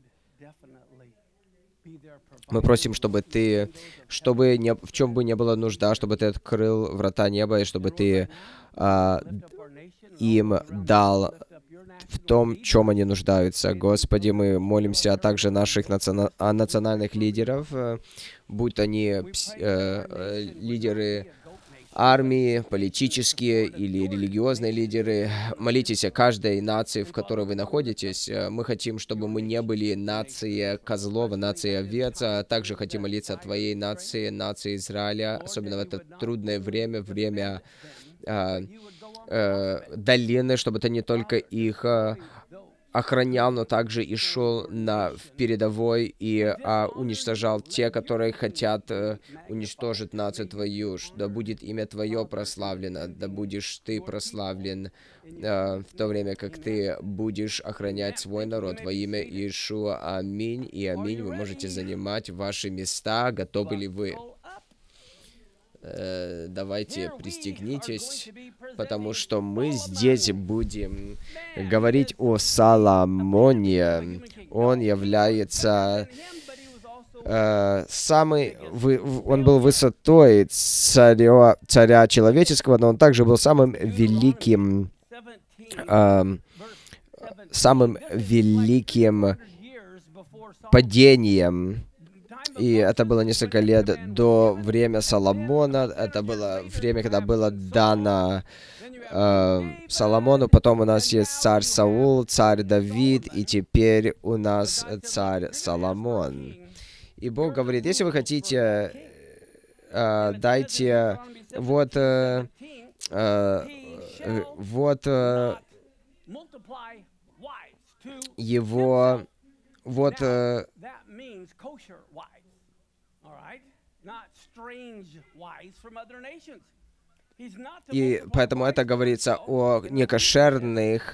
Мы просим, чтобы Ты, в чем бы ни была нужда, чтобы Ты открыл врата неба, и чтобы Ты им дал в том, в чем они нуждаются. Господи, мы молимся также наших национальных лидеров, будь они лидеры армии, политические или религиозные лидеры. Молитесь о каждой нации, в которой вы находитесь. Мы хотим, чтобы мы не были нацией козлов, нацией овец, а также хотим молиться о Твоей нации, нации Израиля, особенно в это трудное время, долины, чтобы Ты не только их охранял, но также и шел в передовой и уничтожал те, которые хотят уничтожить нацию Твою. Да будет имя Твое прославлено, да будешь Ты прославлен в то время, как Ты будешь охранять свой народ во имя Иешуа. Аминь и аминь. Вы можете занимать ваши места. Готовы ли вы? Давайте пристегнитесь, потому что мы здесь будем говорить о Соломоне. Он является он был высотой царя человеческого, но он также был самым великим падением. И это было несколько лет до времени Соломона. Это было время, когда было дано Соломону. Потом у нас есть царь Саул, царь Давид, и теперь у нас царь Соломон. И Бог говорит, если вы хотите, дайте его И поэтому это говорится о некошерных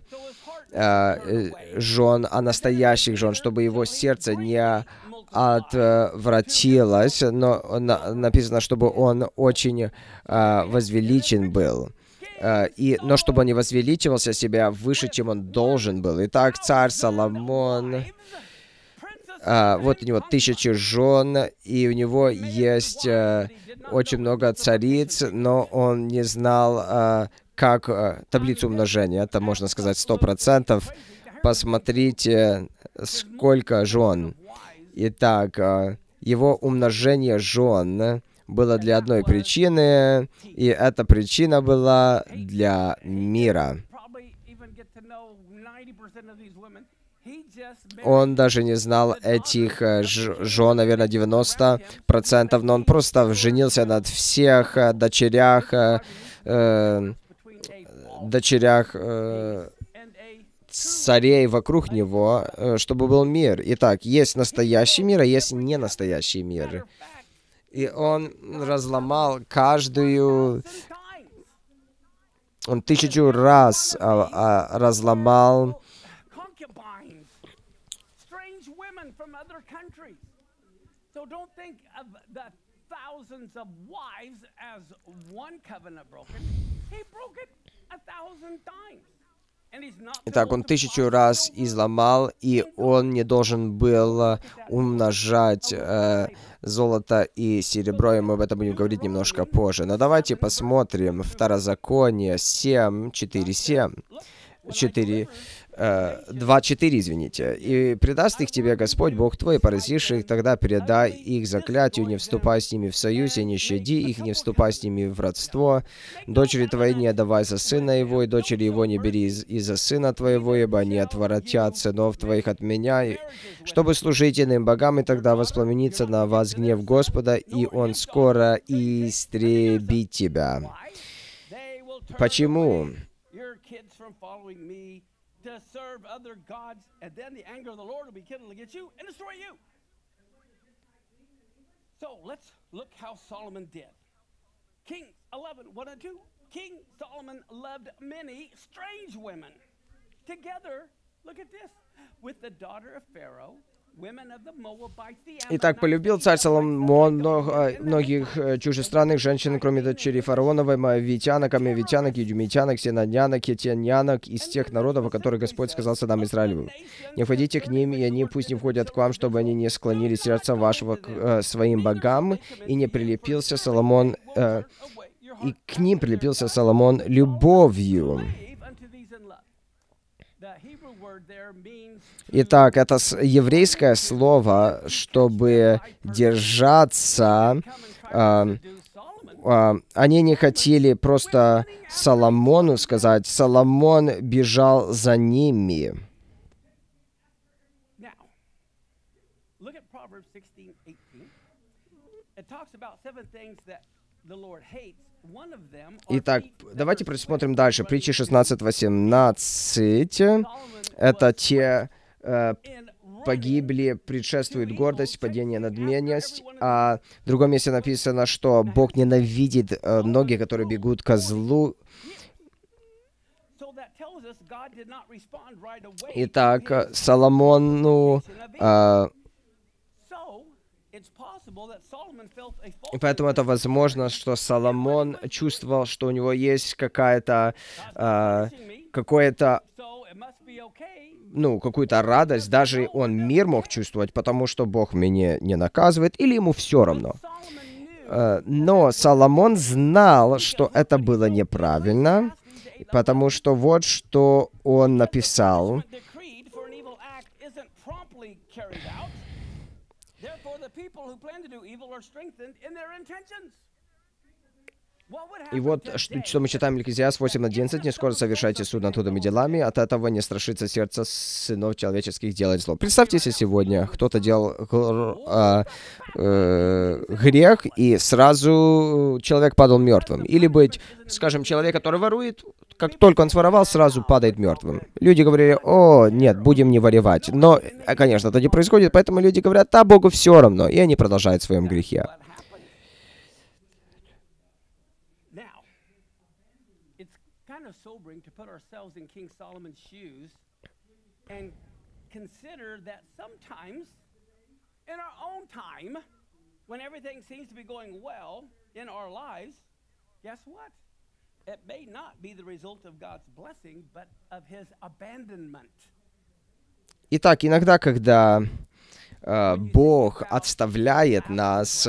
жен, а настоящих жен, чтобы его сердце не отвратилось, но написано, чтобы он очень возвеличен был. Но чтобы он не возвеличивался себя выше, чем он должен был. Итак, царь Соломон, вот у него 1000 жен, и у него есть очень много цариц, но он не знал, как таблицу умножения. Это, можно сказать, 100%. Посмотрите, сколько жен. Итак, его умножение жен было для одной причины, и эта причина была для мира. Он даже не знал этих жен, наверное, 90%, но он просто женился на всех дочерях царей вокруг него, чтобы был мир. Итак, есть настоящий мир, а есть ненастоящий мир. И он разломал каждую... Он 1000 раз разломал Итак, он 1000 раз изломал, и он не должен был умножать золото и серебро, и мы об этом будем говорить немножко позже. Но давайте посмотрим Второзаконие 7, 4, 7. 2:4, извините. «И предаст их тебе Господь, Бог твой, поразишь их, тогда передай их заклятию, не вступай с ними в союз, и не щади их, не вступай с ними в родство. Дочери твоей не отдавай за сына его, и дочери его не бери из-за сына твоего, ибо они отворотят сынов твоих от меня, чтобы служить иным богам, и тогда воспламенится на вас гнев Господа, и он скоро истребит тебя». Почему? To serve other gods, and then the anger of the Lord will be kindled against you and destroy you. So let's look how Solomon did. Kings 11, 1 and 2. King Solomon loved many strange women. Together, look at this, with the daughter of Pharaoh. Итак, полюбил царь Соломон многих чужестранных женщин, кроме дочерей фараоновой, моавитянок, амавитянок, идумитянок, синонянок, хетянянок, из тех народов, о которых Господь сказал сынам Израилевым. Не входите к ним, и они пусть не входят к вам, чтобы они не склонили сердце вашего к своим богам, и не прилепился Соломон, и к ним прилепился Соломон любовью. Итак, это еврейское слово, чтобы держаться. Они не хотели просто Соломону сказать, Соломон бежал за ними. Итак, давайте просмотрим дальше. Притчи 16:18. Это те погибли, предшествует гордость, падение, надменность. А в другом месте написано, что Бог ненавидит многих, которые бегут ко злу. Итак, Соломону... И поэтому это возможно, что Соломон чувствовал, что у него есть какая-то, какую-то радость, даже он мир мог чувствовать, потому что Бог меня не наказывает, или ему все равно. Но Соломон знал, что это было неправильно, потому что вот что он написал. И вот, что мы читаем в Екклезиаст 8:11, «Не скоро совершайте суд над трудными делами, от этого не страшится сердце сынов человеческих делать зло». Представьте, если сегодня кто-то делал грех, и сразу человек падал мертвым. Или быть, скажем, человек, который ворует, как только он своровал, сразу падает мертвым. Люди говорили: «О, нет, будем не воровать». Но, конечно, это не происходит, поэтому люди говорят: «Да, Богу все равно», и они продолжают в своем грехе. Sobering to put ourselves in King Solomon's shoes and consider that sometimes in our own time, when everything seems to be going well in our lives, guess what? It may not be the result of God's blessing, but of His abandonment. Итак, иногда, когда Бог отставляет нас,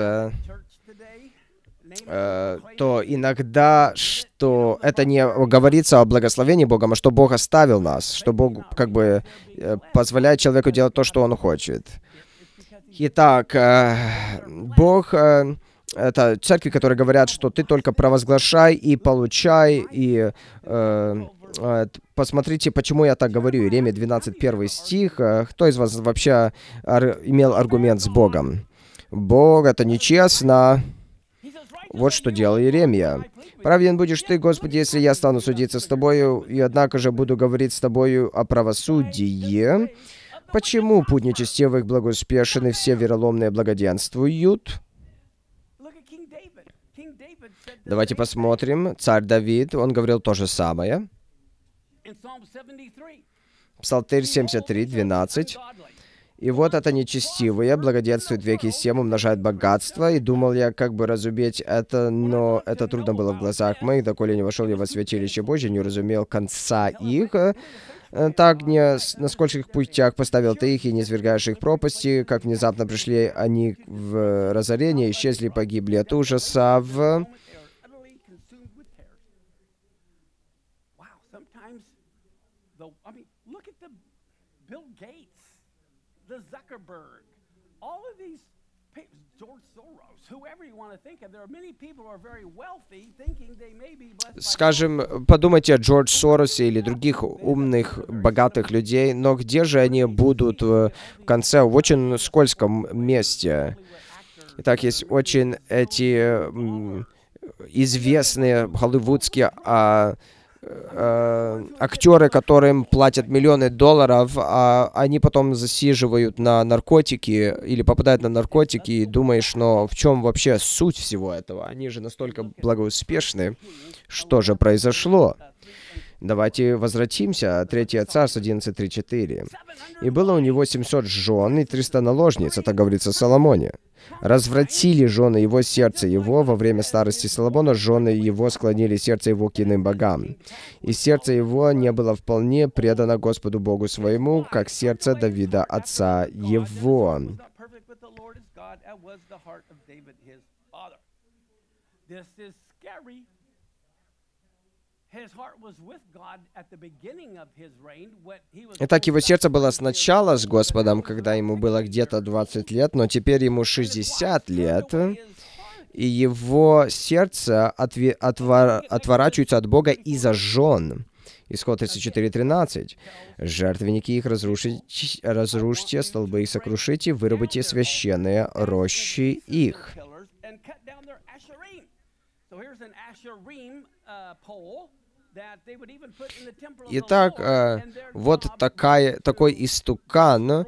то иногда, что это не говорится о благословении Богом, а что Бог оставил нас, что Бог как бы позволяет человеку делать то, что он хочет. Итак, Бог... Это церкви, которые говорят, что ты только провозглашай и получай, и посмотрите, почему я так говорю. Иеремия 12:1 стих. Кто из вас вообще имел аргумент с Богом? Бог, это нечестно. Вот что делал Иеремия. «Праведен будешь ты, Господи, если я стану судиться с тобою, и однако же буду говорить с тобою о правосудии. Почему путь нечестивых благоуспешен, и все вероломные благоденствуют?» Давайте посмотрим. Царь Давид, он говорил то же самое. Псалтырь 73, 12. «И вот это нечестивые, благоденствует веки всем, умножает богатство, и думал я, как бы разуметь это, но это трудно было в глазах моих, доколе не вошел я во святилище Божье, не разумел конца их. Так на скольких путях поставил ты их, и не свергаешь их пропасти, как внезапно пришли они в разорение, исчезли, погибли от ужаса в...» the Zuckerberg, all of these George Soros, whoever you want to think of, there are many people who are very wealthy, thinking they may be blessed by Скажем, подумайте о Джордж Соросе или других умных, богатых людей, но где же они будут в конце, в очень скользком месте? Итак, есть очень эти известные голливудские актеры, которым платят миллионы долларов, а они потом засиживают на наркотики или попадают на наркотики, и думаешь, но в чем вообще суть всего этого? Они же настолько благоуспешны. Что же произошло? Давайте возвратимся. 3 Царств 11:3-4. «И было у него 700 жен и 300 наложниц», это говорится о Соломоне. «Развратили жены его сердце его, во время старости Соломона жены его склонили сердце его к иным богам. И сердце его не было вполне предано Господу Богу своему, как сердце Давида, отца его». Итак, его сердце было сначала с Господом, когда ему было где-то 20 лет, но теперь ему 60 лет, и его сердце отворачивается от Бога из-за жен. Исход 34:13. «Жертвенники их разрушите, столбы их сокрушите, вырубите священные рощи их». Итак, вот такой истукан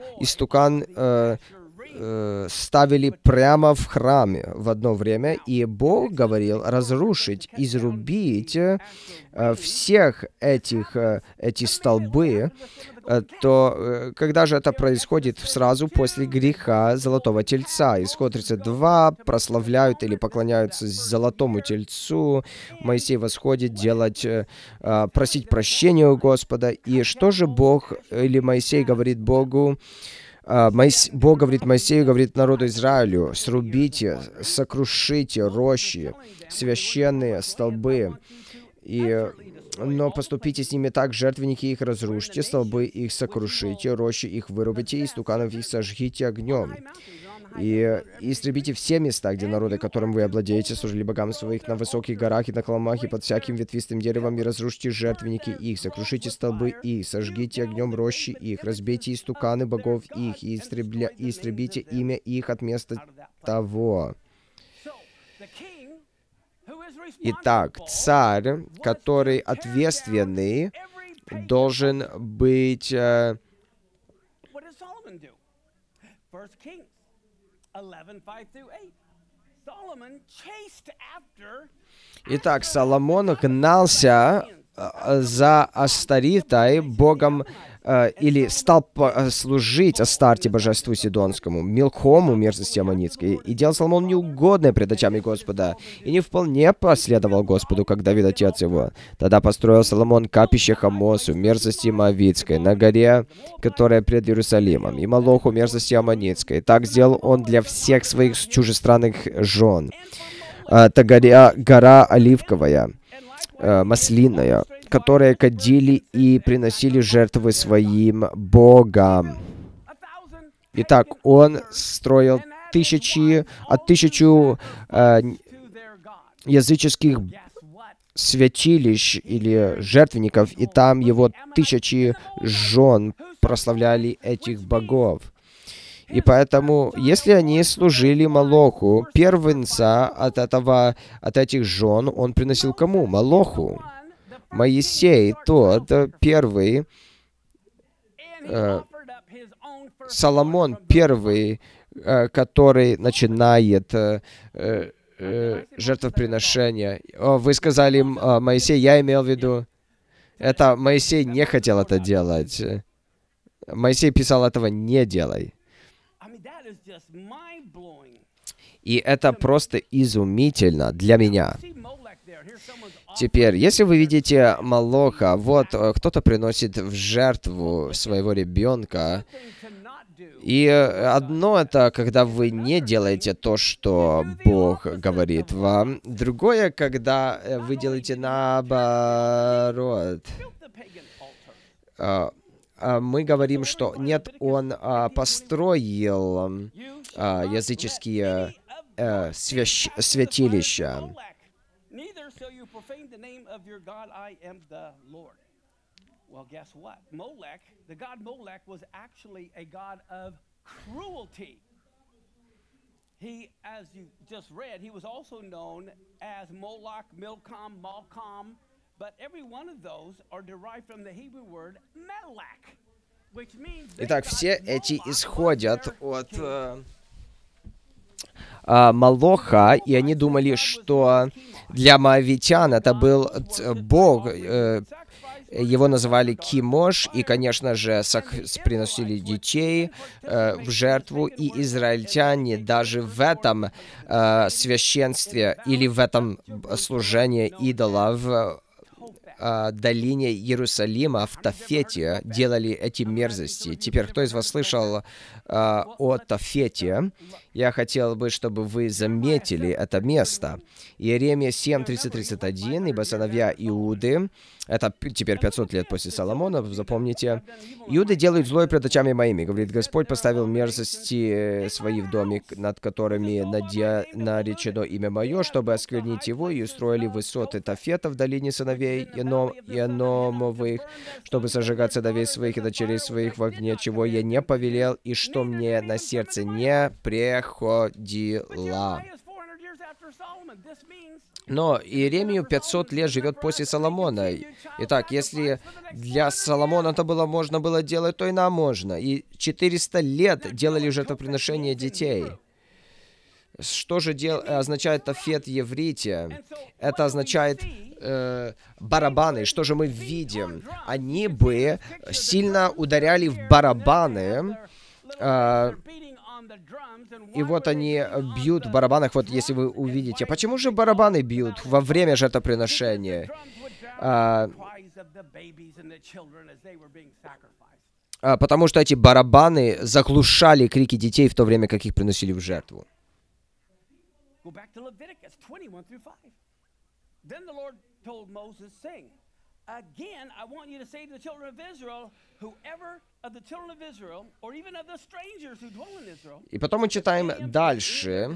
ставили прямо в храме в одно время, и Бог говорил разрушить, изрубить всех эти столбы. То когда же это происходит? Сразу после греха Золотого Тельца. Исход 32. «Прославляют или поклоняются Золотому Тельцу». Моисей восходит просить прощения у Господа. И что же Бог или Моисей говорит Богу? Бог говорит Моисею, говорит народу Израилю: «Срубите, сокрушите рощи, священные столбы, но поступите с ними так: жертвенники их разрушите, столбы их сокрушите, рощи их вырубите, истуканов их сожгите огнем. И истребите все места, где народы, которым вы овладеете, служили богам своих на высоких горах и на холмах и под всяким ветвистым деревом, и разрушите жертвенники их, сокрушите столбы их, сожгите огнем рощи их, разбейте истуканы богов их, и истребите имя их от места того». Итак, царь, который ответственный, должен быть... Итак, Соломон гнался за Астаритой, богом, или стал служить Астарте, божеству Сидонскому, Милкому, мерзости аммонитской, и делал Соломон неугодное пред очами Господа, и не вполне последовал Господу, как Давид, отец его. Тогда построил Соломон капище Хамосу, мерзости Моавитской, на горе, которая пред Иерусалимом, и Молоху, мерзости аммонитской. Так сделал он для всех своих чужестранных жен. Это гора Оливковая, маслиная, которые кадили и приносили жертвы своим богам. Итак, он строил тысячу языческих святилищ или жертвенников, и там его 1000 жен прославляли этих богов. И поэтому, если они служили Молоху, первенца от этих жен, он приносил кому? Молоху. Моисей, тот первый, Соломон первый, который начинает жертвоприношение. Вы сказали, Моисей, я имел в виду... Это Моисей не хотел это делать. Моисей писал, этого не делай. И это просто изумительно для меня. Теперь, если вы видите Молоха, вот кто-то приносит в жертву своего ребенка, и одно это, когда вы не делаете то, что Бог говорит вам. Другое, когда вы делаете наоборот. Мы говорим, что нет, он построил языческие святилища. Well, guess what? Molech, the god Molech, was actually a god of cruelty. He, as you just read, he was also known as Moloch, Milcom, Malcom, but every one of those are derived from the Hebrew word Melech, which means... Итак, все эти исходят от Молоха, и они думали, что для моавитян это был бог. Его называли Кимош, и, конечно же, приносили детей в жертву, и израильтяне даже в этом священстве или в этом служении идола в долине Иерусалима, в Тофете, делали эти мерзости. Теперь, кто из вас слышал о Тофете? Я хотел бы, чтобы вы заметили это место. Иеремия 7, 30-31, ибо сыновья Иуды, это теперь 500 лет после Соломона, запомните. Иуды делают злое пред очами моими, говорит Господь, поставил мерзости свои в доме, над которыми наречено имя мое, чтобы осквернить его, и устроили высоты Тофета в долине сыновей Еномовых, чтобы сожигать сыновей своих и дочерей своих в огне, чего я не повелел, и что мне на сердце не приходило. Но Иеремию 500 лет живет после Соломона. Итак, если для Соломона это можно было делать, то и нам можно. И 400 лет делали жертвоприношение детей. Что же означает Тофет в иврите? Это означает барабаны. Что же мы видим? Они бы сильно ударяли в барабаны, и вот они бьют в барабанах, вот если вы увидите. Почему же барабаны бьют во время жертвоприношения? Потому что эти барабаны заглушали крики детей в то время, как их приносили в жертву. Again, I want you to say to the children of Israel, whoever of the children of Israel, or even of the strangers who dwell in Israel, и потом мы читаем дальше.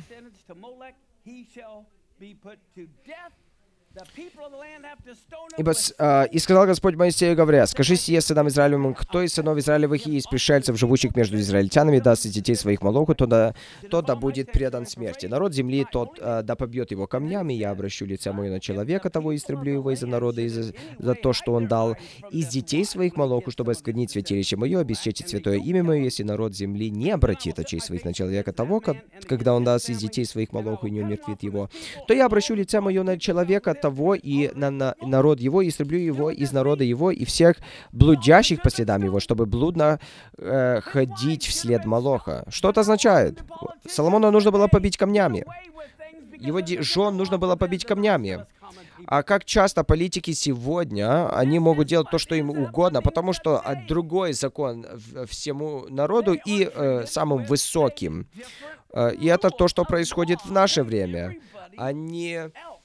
«И сказал Господь Моисею, говоря, скажи сие сынам Израилевым, кто из сынов Израилевых и из пришельцев, живущих между израильтянами, даст из детей своих Молоху, тот да будет предан смерти. Народ земли, тот да побьет его камнями, я обращу лице мое на человека того, и истреблю его из-за народа, и за то, что он дал из детей своих Молоху, чтобы осквернить святилище мое, обесчестить святое имя мое, если народ земли не обратит очей своих на человека того, когда он даст из детей своих Молоху и не умертвит его, то я обращу лице мое на человека того и на народ его, и истреблю его из народа его, и всех блудящих по следам его, чтобы блудно ходить вслед Молоха». Что это означает? Соломону нужно было побить камнями. Его жен нужно было побить камнями. А как часто политики сегодня, они могут делать то, что им угодно, потому что другой закон всему народу и самым высоким. И это то, что происходит в наше время. Они...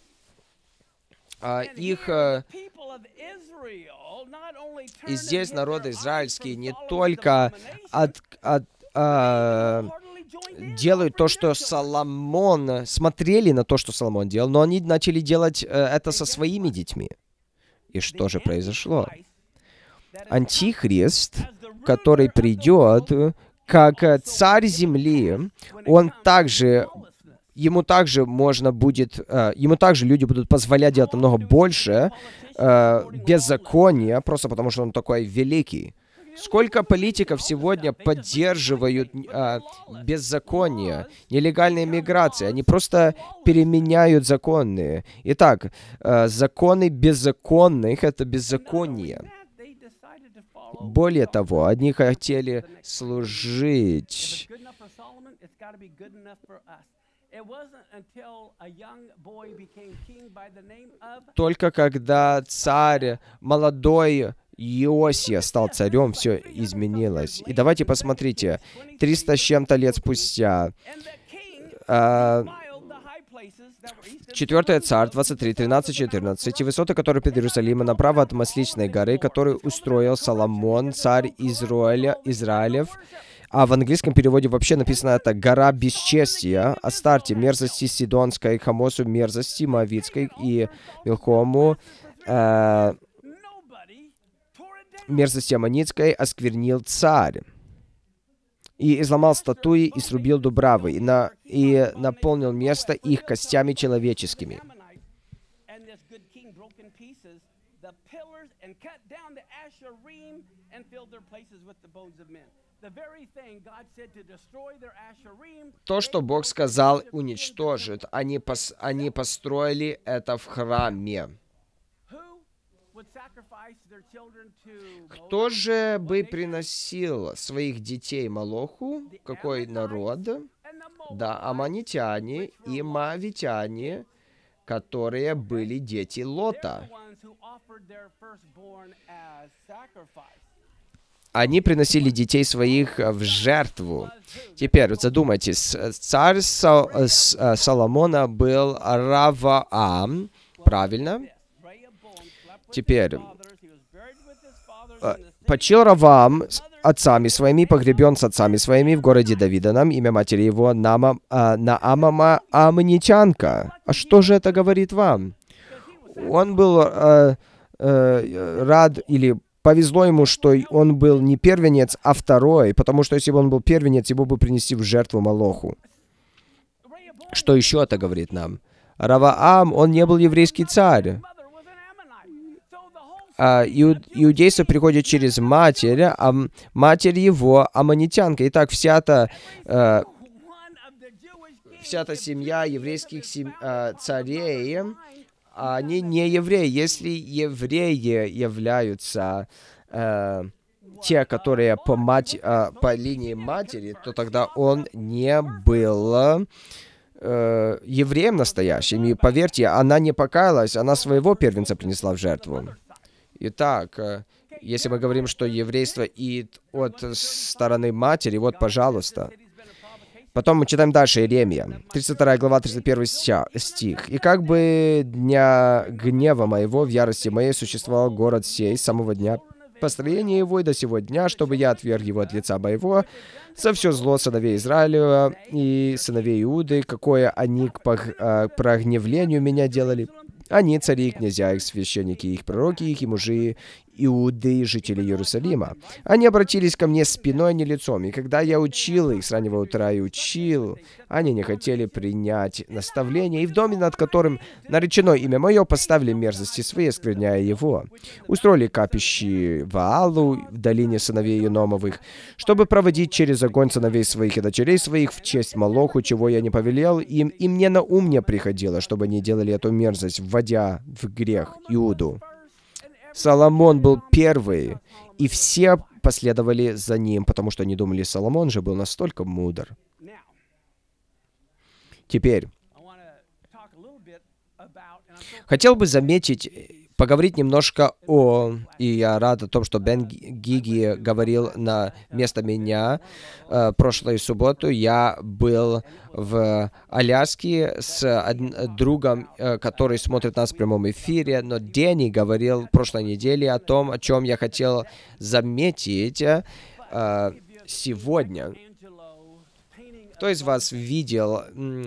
И здесь народ израильский не только делают то, что Соломон, смотрели на то, что Соломон делал, но они начали делать это со своими детьми. И что же произошло? Антихрист, который придет, как царь земли, ему также можно будет, ему также люди будут позволять делать намного больше беззакония, просто потому что он такой великий. Сколько политиков сегодня поддерживают беззаконие, нелегальные миграции? Они просто переменяют законы. Итак, законы беззаконных — это беззаконие. Более того, они хотели служить. Только когда царь молодой Иосия стал царем, все изменилось. И давайте посмотрите, 300 с чем-то лет спустя, 4 Царь, 23, 13, 14, «И высоты, которые перед Иерусалимом, направо от Масличной горы, которую устроил Соломон, царь Израилев». А в английском переводе вообще написано это «гора бесчестия», Астарте, мерзости Сидонской, Хамосу, мерзости Моавитской и Милкому, мерзости Аммонитской осквернил царь. И изломал статуи, и срубил дубравы, и наполнил место их костями человеческими. То, что Бог сказал уничтожит, они построили это в храме. Кто же бы приносил своих детей Молоху? Какой народ? Да, аммонитяне и моавитяне, которые были дети Лота. Они приносили детей своих в жертву. Теперь задумайтесь, царь Соломона был Раваам, правильно? Теперь, почил Раваам с отцами своими, погребен с отцами своими в городе Давиданом, имя матери его Наамама Аммонитянка. А что же это говорит вам? Он был рад, или повезло ему, что он был не первенец, а второй, потому что если бы он был первенец, его бы принести в жертву Молоху. Что еще это говорит нам? Раваам, он не был еврейский царь. Иудейство приходит через матерь, а матерь его аммонитянка. Итак, вся эта семья еврейских царей, они не евреи. Если евреи являются те, которые по линии матери, то тогда он не был евреем настоящим. И поверьте, она не покаялась, она своего первенца принесла в жертву. Итак, если мы говорим, что еврейство и от стороны матери, вот, пожалуйста. Потом мы читаем дальше, Иеремия, 32 глава, 31 стих. «И как бы дня гнева моего, в ярости моей существовал город сей с самого дня построения его и до сего дня, чтобы я отверг его от лица моего, за все зло сыновей Израилева и сыновей Иуды, какое они к прогневлению меня делали. Они, цари и князья, их священники, их пророки, их и мужи Иуды, жители Иерусалима. Они обратились ко мне спиной, а не лицом, и когда я учил их с раннего утра и учил, они не хотели принять наставление, и в доме, над которым наречено имя мое, поставили мерзости свои, оскверняя его. Устроили капищи Ваалу в долине сыновей Еномовых, чтобы проводить через огонь сыновей своих и дочерей своих в честь Молоху, чего я не повелел им, и мне на ум не приходило, чтобы они делали эту мерзость, вводя в грех Иуду. Соломон был первый, и все последовали за ним, потому что они думали, Соломон же был настолько мудр. Теперь, хотел бы заметить, поговорить немножко и я рад о том, что Бен Гиги говорил вместо меня прошлую субботу. Я был в Аляске с другом, который смотрит нас в прямом эфире, но Дэнни говорил в прошлой неделе о том, о чем я хотел заметить сегодня. Кто из вас видел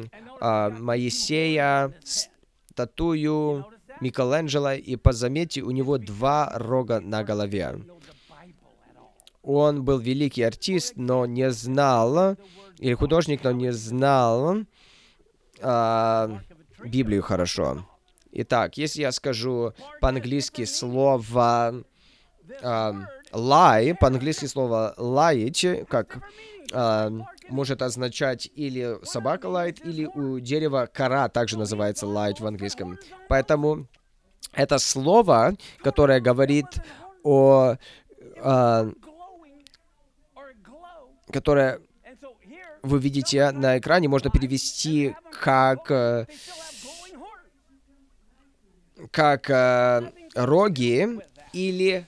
Моисея, статую Микеланджело, и, заметьте, у него 2 рога на голове. он был великий артист, но не знал, или художник, но не знал Библию хорошо. Итак, если я скажу по-английски слово lie, по-английски слово лаять, как может означать или собака лает, или у дерева кора также называется лаять в английском. Поэтому это слово, которое говорит о... которое вы видите на экране, можно перевести как роги или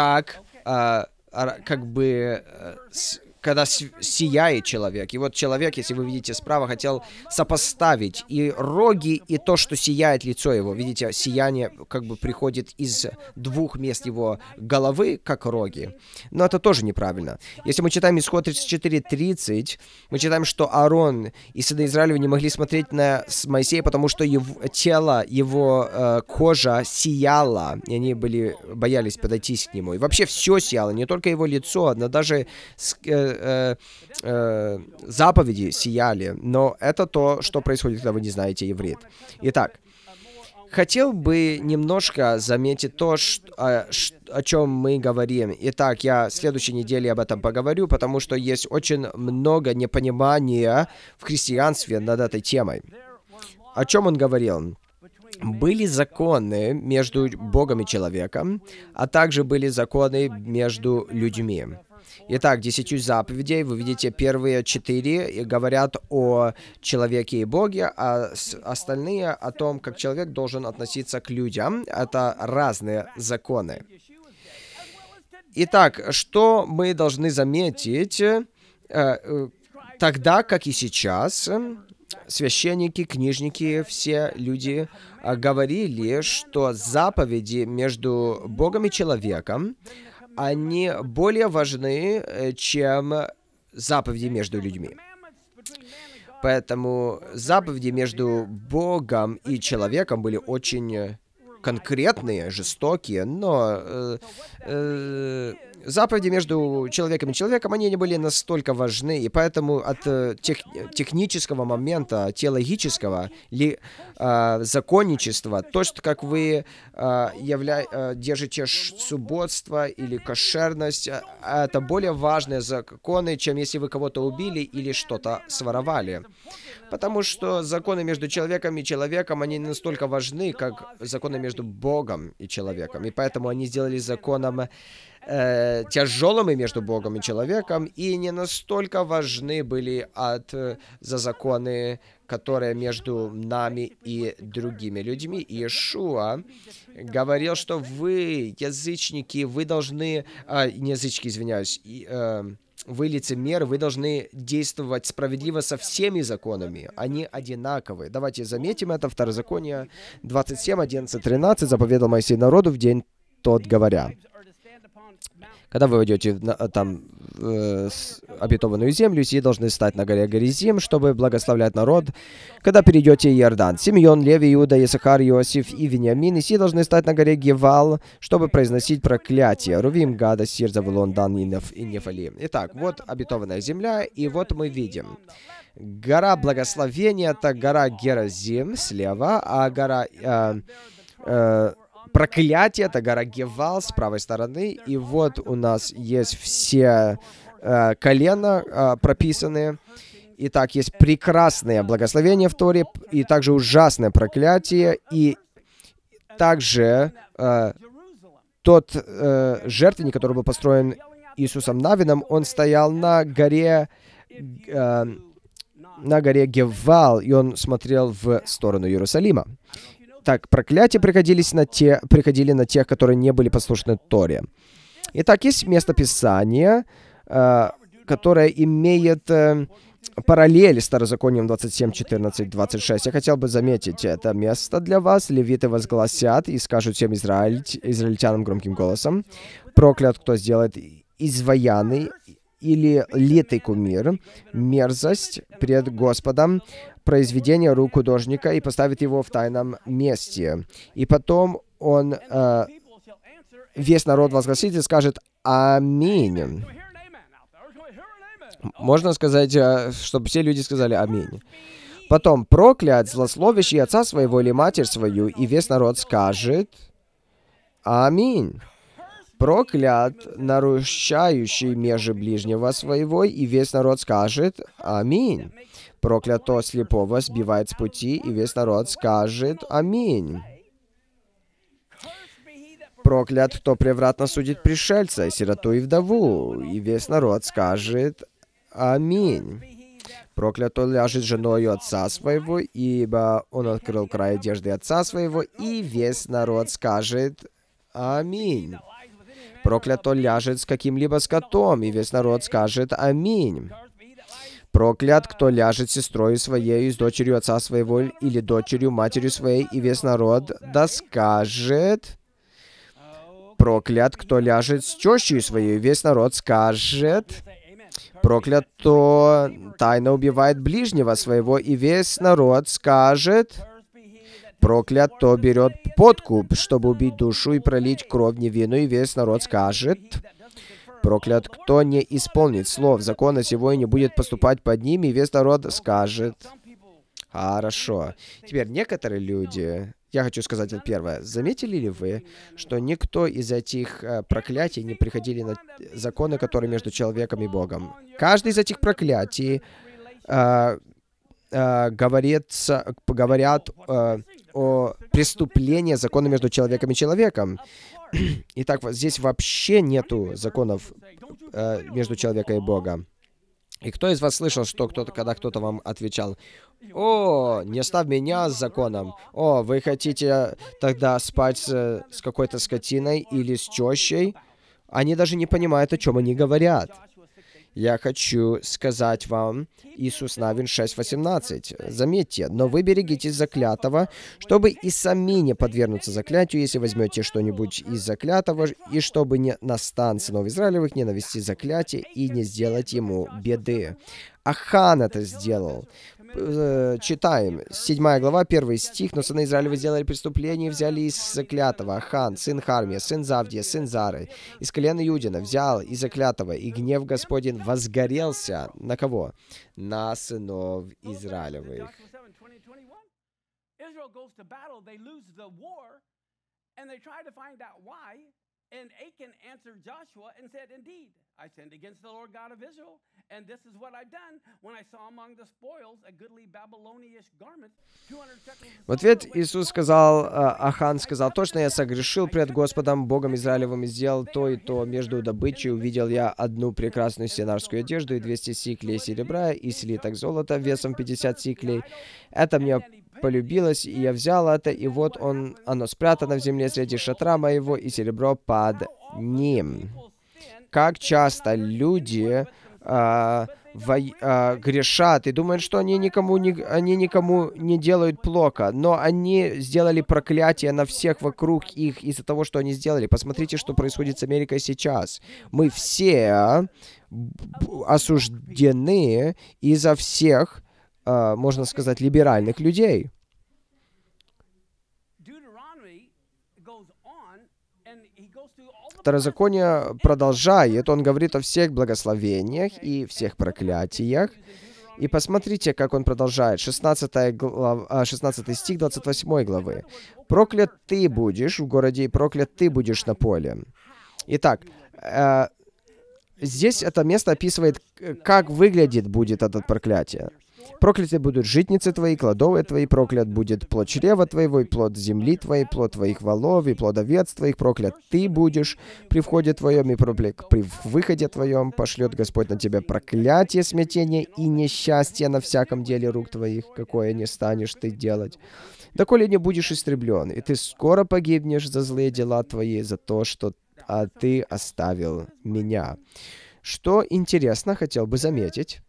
как бы когда сияет человек. И вот человек, если вы видите справа, хотел сопоставить и роги, и то, что сияет лицо его. Видите, сияние как бы приходит из двух мест его головы, как роги. Но это тоже неправильно. Если мы читаем Исход 34:30, мы читаем, что Аарон и сыны Израилева не могли смотреть на Моисея, потому что его тело, его кожа сияла, и они боялись подойти к нему. И вообще все сияло, не только его лицо, но даже заповеди сияли, но это то, что происходит, когда вы не знаете иврит. Итак, хотел бы немножко заметить то, о чем мы говорим. Итак, я в следующей неделе об этом поговорю, потому что есть очень много непонимания в христианстве над этой темой. О чем он говорил? Были законы между Богом и человеком, а также были законы между людьми. Итак, 10 заповедей, вы видите, первые 4 говорят о человеке и Боге, а остальные о том, как человек должен относиться к людям. Это разные законы. Итак, что мы должны заметить, тогда, как и сейчас, священники, книжники, все люди говорили, что заповеди между Богом и человеком, они более важны, чем заповеди между людьми. Поэтому заповеди между Богом и человеком были очень конкретные, жестокие, но заповеди между человеком и человеком, они не были настолько важны, и поэтому от технического момента, теологического, законничества, то, что как вы держите субботство или кошерность, это более важные законы, чем если вы кого-то убили или что-то своровали. Потому что законы между человеком и человеком, они не настолько важны, как законы между Богом и человеком. И поэтому они сделали законом тяжелыми между Богом и человеком, и не настолько важны были за законы, которые между нами и другими людьми. Иешуа говорил, что вы, язычники, вы должны... не язычники, извиняюсь, вы, лицемеры, вы должны действовать справедливо со всеми законами. Они одинаковые. Давайте заметим это. Второзаконие 27, 11, 13. Заповедал Моисей народу в день тот, говоря. Когда вы войдете там обетованную землю, сии должны стать на горе Горизим, чтобы благословлять народ, когда перейдете Иордан. Симеон, Леви, Иуда, Исахар, Иосиф и Вениамин, и сии должны стать на горе Гевал, чтобы произносить проклятие. Рувим, Гада, Сир, Завулон, Дан и Нефалим. Итак, вот обетованная земля, и вот мы видим. Гора благословения — это гора Герозим слева, а гора... проклятие — это гора Гевал с правой стороны, и вот у нас есть все колена прописаны. Итак, есть прекрасное благословение в Торе, и также ужасное проклятие, и также тот жертвенник, который был построен Иисусом Навином, он стоял на горе Гевал, и он смотрел в сторону Иерусалима. Так, проклятия приходили на тех, которые не были послушны Торе. Итак, есть местописание, которое имеет параллель с Второзаконием 27, 14, 26. Я хотел бы заметить это место для вас. Левиты возгласят и скажут всем израильтянам громким голосом: «Проклят, кто сделает изваянный или литый кумир, мерзость пред Господом, произведение рук художника, и поставит его в тайном месте». И потом он, весь народ возгласит и скажет «Аминь». Можно сказать, чтобы все люди сказали «Аминь». Потом, проклят злословящий отца своего или матерь свою, и весь народ скажет «Аминь». Проклят нарушающий межи ближнего своего, и весь народ скажет «Аминь». Проклят то слепого сбивает с пути, и весь народ скажет «Аминь». Проклят, кто превратно судит пришельца, сироту и вдову, и весь народ скажет «Аминь». Проклят, кто ляжет женою отца своего, ибо он открыл край одежды отца своего, и весь народ скажет «Аминь». Проклят, кто ляжет с каким-либо скотом, и весь народ скажет «Аминь». Проклят, кто ляжет с сестрой своей, с дочерью отца своего, или дочерью матерью своей, и весь народ да скажет. Проклят, кто ляжет с тещей своей, весь народ скажет. Проклят, кто тайно убивает ближнего своего, и весь народ скажет. Проклят, кто берет подкуп, чтобы убить душу и пролить кровь невинную, и весь народ скажет. Проклят, кто не исполнит слов закона сего и не будет поступать под ними, и весь народ скажет. Хорошо. Теперь некоторые люди, я хочу сказать вот первое. Заметили ли вы, что никто из этих проклятий не приходили на законы, которые между человеком и Богом? Каждый из этих проклятий говорят о преступлении закона между человеком и человеком. Итак, здесь вообще нету законов между человеком и Богом. И кто из вас слышал, что когда кто-то вам отвечал: «О, не ставь меня с законом. О, вы хотите тогда спать с какой-то скотиной или с тещей?» Они даже не понимают, о чем они говорят. Я хочу сказать вам, Иисус Навин 6:18. Заметьте, но вы берегитесь заклятого, чтобы и сами не подвергнуться заклятию, если возьмете что-нибудь из заклятого, и чтобы не на стан сынов Израилевых не навести заклятие и не сделать ему беды. Ахан это сделал. Читаем. 7 глава, 1 стих. «Но сыны Израилевы сделали преступление и взяли из заклятого Ахан, сын Хармия, сын Завдия, сын Зары, из колена Иудина, взял из заклятого, и гнев Господень возгорелся». На кого? На сынов Израилевых. And Achan answered Joshua and said, "Indeed, I sinned against the Lord God of Israel, and this is what I've done when I saw among the spoils a goodly Babylonish garment, 200 shekels." В ответ Иисус сказал, Ахан сказал: «Точно я согрешил пред Господом, Богом Израилевым, и сделал то и то. Между добычей увидел я одну прекрасную сенарскую одежду и 200 сиклей серебра, и слиток золота весом 50 сиклей. Это мне полюбилось, и я взял это, и вот оно спрятано в земле среди шатра моего, и серебро под ним». Как часто люди грешат и думают, что они никому не делают плохо, но они сделали проклятие на всех вокруг их из-за того, что они сделали. Посмотрите, что происходит с Америкой сейчас. Мы все осуждены из-за всех, можно сказать, либеральных людей. Второзаконие продолжает, он говорит о всех благословениях и всех проклятиях. И посмотрите, как он продолжает. 16 стих 28 главы. «Проклят ты будешь в городе, и проклят ты будешь на поле». Итак, здесь это место описывает, как выглядит будет это проклятие. «Прокляты будут житницы твои, кладовые твои, проклят будет плод чрева твоего, и плод земли твоей, плод твоих волов, и плод овец твоих, проклят ты будешь при входе твоем, и при выходе твоем пошлет Господь на тебя проклятие, смятение и несчастье на всяком деле рук твоих, какое не станешь ты делать. Доколе не будешь истреблен, и ты скоро погибнешь за злые дела твои, за то, что ты оставил меня». Что интересно, хотел бы заметить,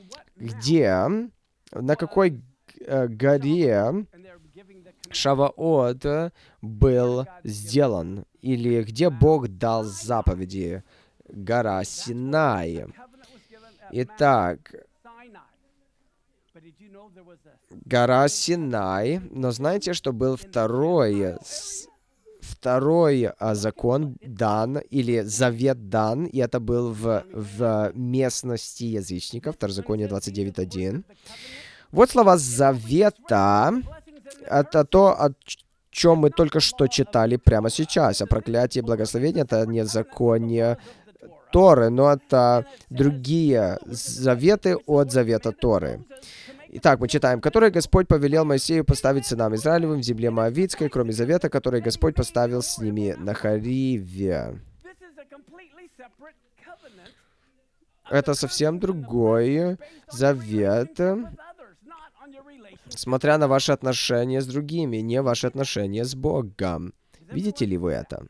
на какой горе Шаваот был сделан, или где Бог дал заповеди? Гора Синай. Итак, гора Синай, но знаете, что был второй закон дан, или завет дан, и это был в местности язычников, Второзаконие 29:1. Вот слова завета. Это то, о чем мы только что читали прямо сейчас. А проклятие и благословение — это не законе Торы, но это другие заветы от завета Торы. Итак, мы читаем, «Который Господь повелел Моисею поставить сынам Израилевым в земле Моавитской, кроме завета, который Господь поставил с ними на Хориве». Это совсем другой завет, смотря на ваши отношения с другими, не ваши отношения с Богом. Видите ли вы это?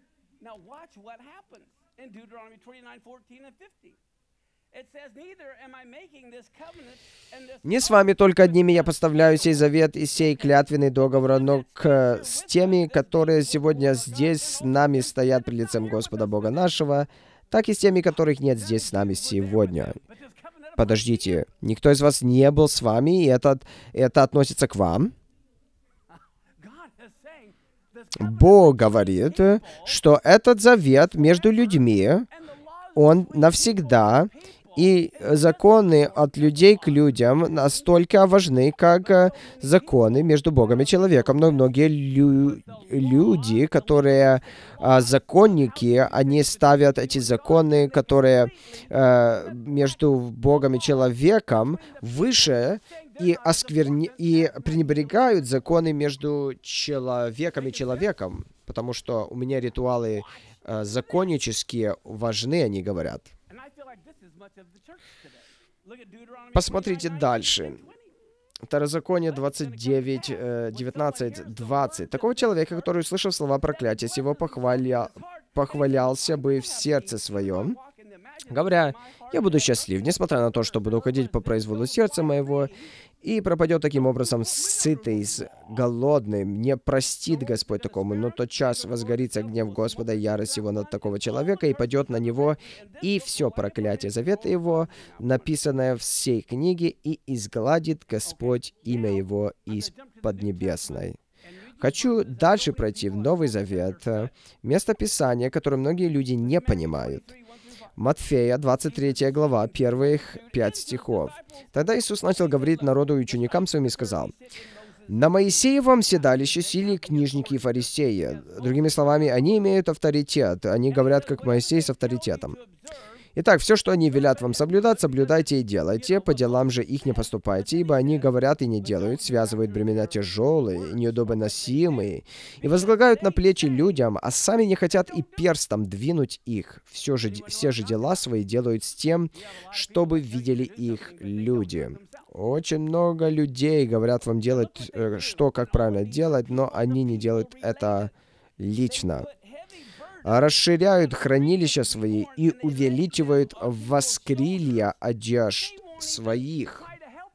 «Не с вами только одними я поставляю сей завет и сей клятвенный договор, но с теми, которые сегодня здесь с нами стоят пред лицем Господа Бога нашего, так и с теми, которых нет здесь с нами сегодня». Подождите, никто из вас не был с вами, и это относится к вам? Бог говорит, что этот завет между людьми, он навсегда, и законы от людей к людям настолько важны, как законы между Богом и человеком. Но многие люди, которые законники, они ставят эти законы, которые между Богом и человеком, выше и пренебрегают законы между человеком и человеком, потому что у меня ритуалы законнические важны, они говорят. Посмотрите дальше. Второзаконие 29, 19, 20. «Такого человека, который, услышав слова проклятия сего, похвалялся бы в сердце своем, говоря: я буду счастлив, несмотря на то, что буду ходить по произволу сердца моего, и пропадет таким образом сытый с голодным. Не простит Господь такому, но тотчас возгорится гнев Господа, ярость его над такого человека, и падет на него, и все проклятие завета его, написанное в сей книге, и изгладит Господь имя его из поднебесной». Хочу дальше пройти в Новый Завет, место Писания, которое многие люди не понимают. Матфея, 23 глава, первых 5 стихов. «Тогда Иисус начал говорить народу и ученикам своим и сказал: на Моисеевом седалище сели книжники и фарисеи. Другими словами, они имеют авторитет. Они говорят, как Моисей, с авторитетом. Итак, все, что они велят вам соблюдать, соблюдайте и делайте, по делам же их не поступайте, ибо они говорят и не делают, связывают бремена тяжелые, неудобно носимые, и возлагают на плечи людям, а сами не хотят и перстом двинуть их. Все же дела свои делают с тем, чтобы видели их люди». Очень много людей говорят вам делать, как правильно делать, но они не делают это лично. Расширяют хранилища свои и увеличивают воскрилья одежд своих.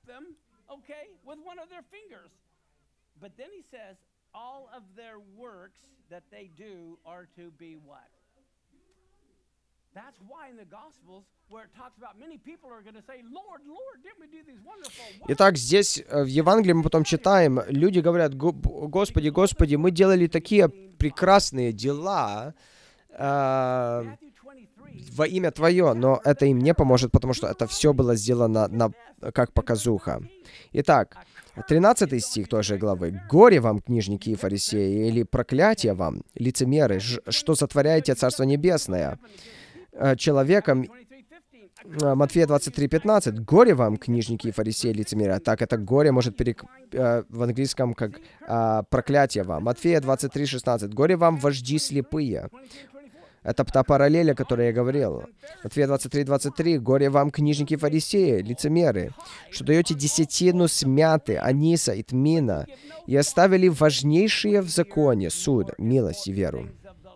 Итак, здесь в Евангелии мы потом читаем, люди говорят: «Господи, Господи, мы делали такие прекрасные дела во имя Твое», но это им не поможет, потому что это все было сделано как показуха. Итак, 13 стих той же главы. «Горе вам, книжники и фарисеи, или проклятие вам, лицемеры, что сотворяете Царство Небесное человеком». Матфея 23:15. «Горе вам, книжники и фарисеи, лицемеры». Так, это горе может в английском как проклятие вам. Матфея 23:16. «Горе вам, вожди слепые». Это та параллель, о которой я говорил. Матфея 23:23. «Горе вам, книжники и фарисеи, лицемеры, что даете десятину с мяты, аниса и тмина, и оставили важнейшие в законе суд, милость и веру.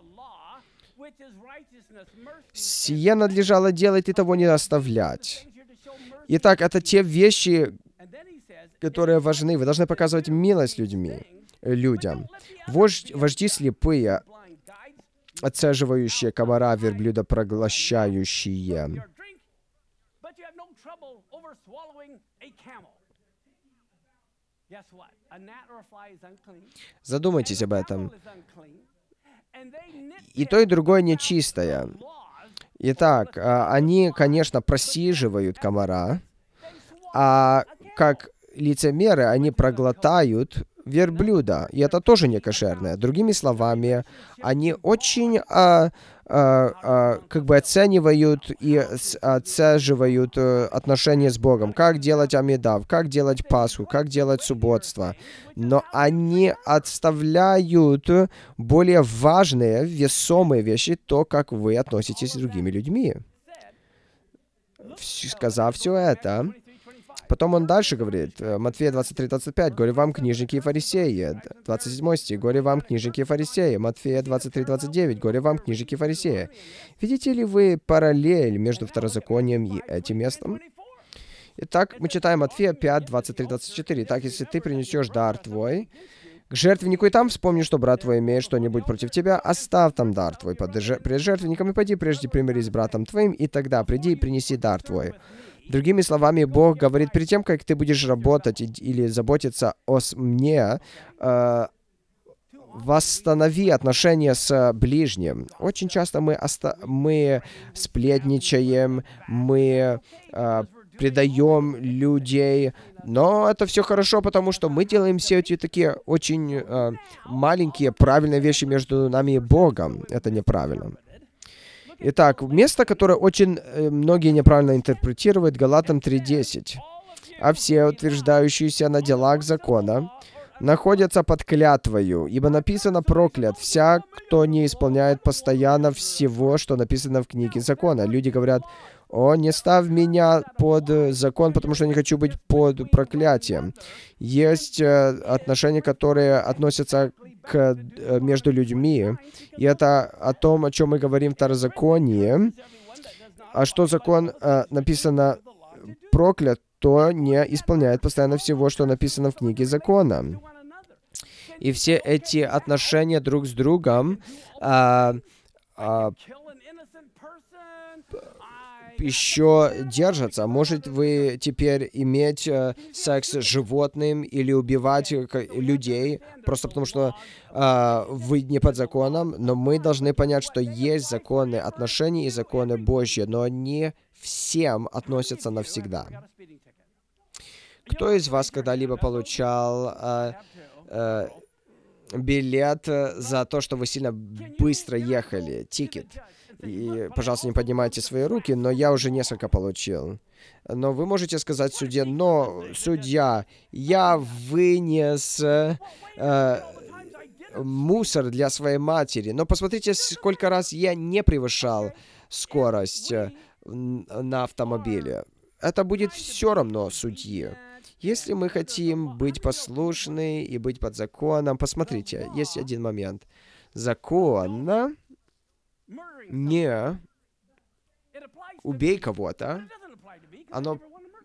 Сие надлежало делать и того не оставлять». Итак, это те вещи, которые важны. Вы должны показывать милость людям. Вожди слепые, отцеживающие комара, верблюда проглощающие. Задумайтесь об этом. И то, и другое нечистое. Итак, они, конечно, просиживают комара, а как лицемеры они проглотают верблюда, и это тоже не кошерное. Другими словами, они очень как бы оценивают и отцеживают отношения с Богом, как делать Амидав, как делать Пасху, как делать субботство. Но они отставляют более важные, весомые вещи, то, как вы относитесь с другими людьми. Сказав все это, потом он дальше говорит, Матфея 23:25, «Горе вам, книжники и фарисеи». 27 стих, «Горе вам, книжники и фарисеи». Матфея 23:29, «Горе вам, книжники и фарисеи». Видите ли вы параллель между второзаконием и этим местом? Итак, мы читаем Матфея 5:23-24. «Так, если ты принесешь дар твой к жертвеннику, и там вспомни, что брат твой имеет что-нибудь против тебя, оставь там дар твой пред жертвенником, и пойди прежде примирись с братом твоим, и тогда приди и принеси дар твой». Другими словами, Бог говорит, перед тем, как ты будешь работать или заботиться о мне, восстанови отношения с ближним. Очень часто мы сплетничаем, мы предаем людей, но это все хорошо, потому что мы делаем все эти такие очень маленькие правильные вещи между нами и Богом. Это неправильно. Итак, место, которое очень многие неправильно интерпретируют, Галатам 3:10. «А все, утверждающиеся на делах закона, находятся под клятвою, ибо написано: проклят всяк, кто не исполняет постоянно всего, что написано в книге закона». Люди говорят: «О, не ставь меня под закон, потому что я не хочу быть под проклятием». Есть отношения, которые относятся между людьми, и это о том, о чем мы говорим в Второзаконии. А что закон написано проклят, то не исполняет постоянно всего, что написано в книге закона. И все эти отношения друг с другом еще держатся. Может вы теперь иметь секс с животным или убивать людей, просто потому что вы не под законом, но мы должны понять, что есть законы отношений и законы Божьи, но они всем относятся навсегда. Кто из вас когда-либо получал билет за то, что вы сильно быстро ехали, тикет? И, пожалуйста, не поднимайте свои руки, но я уже несколько получил. Но вы можете сказать судье: «Но, судья, я вынес мусор для своей матери. Но посмотрите, сколько раз я не превышал скорость на автомобиле». Это будет все равно судье. Если мы хотим быть послушны и быть под законом, посмотрите, есть один момент. Закон не убей кого-то, оно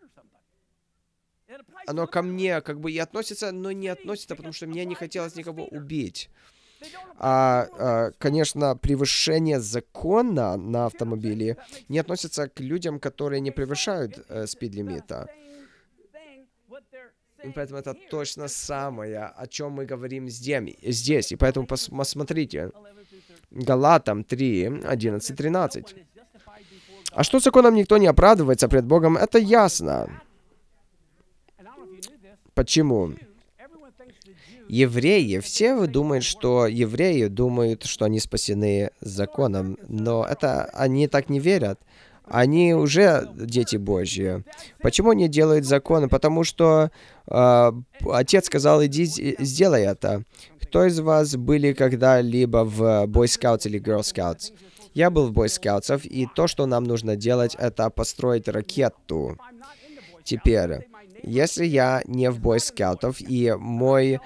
ко мне как бы и относится, но не относится, потому что мне не хотелось никого убить. Конечно, превышение закона на автомобиле не относится к людям, которые не превышают спид-лимита. И поэтому это точно самое, о чем мы говорим здесь. И поэтому посмотрите. Галатам 3:11-13. «А что законом никто не оправдывается пред Богом, это ясно». Почему? Евреи, все вы думаете, что евреи думают, что они спасены законом, но это они так не верят. Они уже дети Божьи. Почему они делают законы? Потому что Отец сказал: иди, сделай это. Кто из вас были когда-либо в Boy Scouts или Girl Scouts? Я был в Boy Scouts, и то, что нам нужно делать, это построить ракету. Теперь, если я не в Boy Scouts, и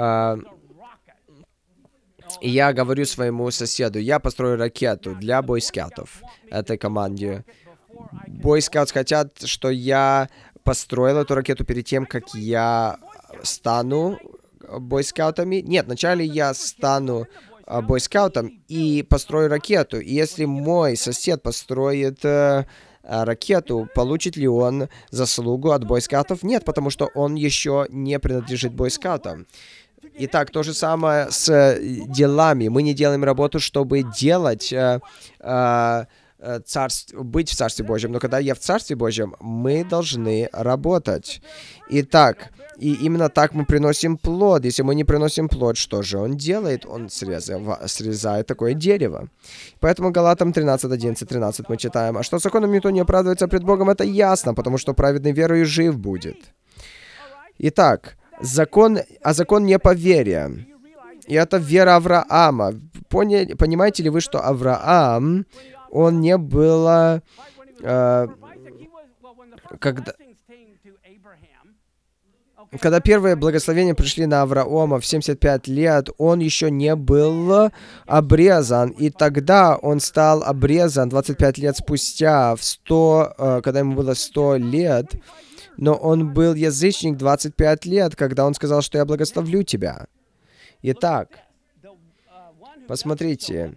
я говорю своему соседу: я построю ракету для Boy Scouts, этой команде. Boy Scouts хотят, что я построил эту ракету перед тем, как я стану бойскаутами. Нет, вначале я стану бойскаутом и построю ракету. И если мой сосед построит ракету, получит ли он заслугу от бойскаутов? Нет, потому что он еще не принадлежит бойскаутам. Итак, то же самое с делами. Мы не делаем работу, чтобы делать быть в Царстве Божьем, но когда я в Царстве Божьем, мы должны работать. Итак, и именно так мы приносим плод. Если мы не приносим плод, что же он делает? Он срезает такое дерево. Поэтому Галатам 13, 11, 13 мы читаем: «А что законом никто не оправдывается пред Богом, это ясно, потому что праведный верою жив будет». Итак, закон не по вере. И это вера Авраама. Понимаете ли вы, что Авраам, он не был... Когда первые благословения пришли на Авраама в 75 лет, он еще не был обрезан. И тогда он стал обрезан 25 лет спустя, когда ему было 100 лет. Но он был язычник 25 лет, когда он сказал, что я благословлю тебя. Итак, посмотрите.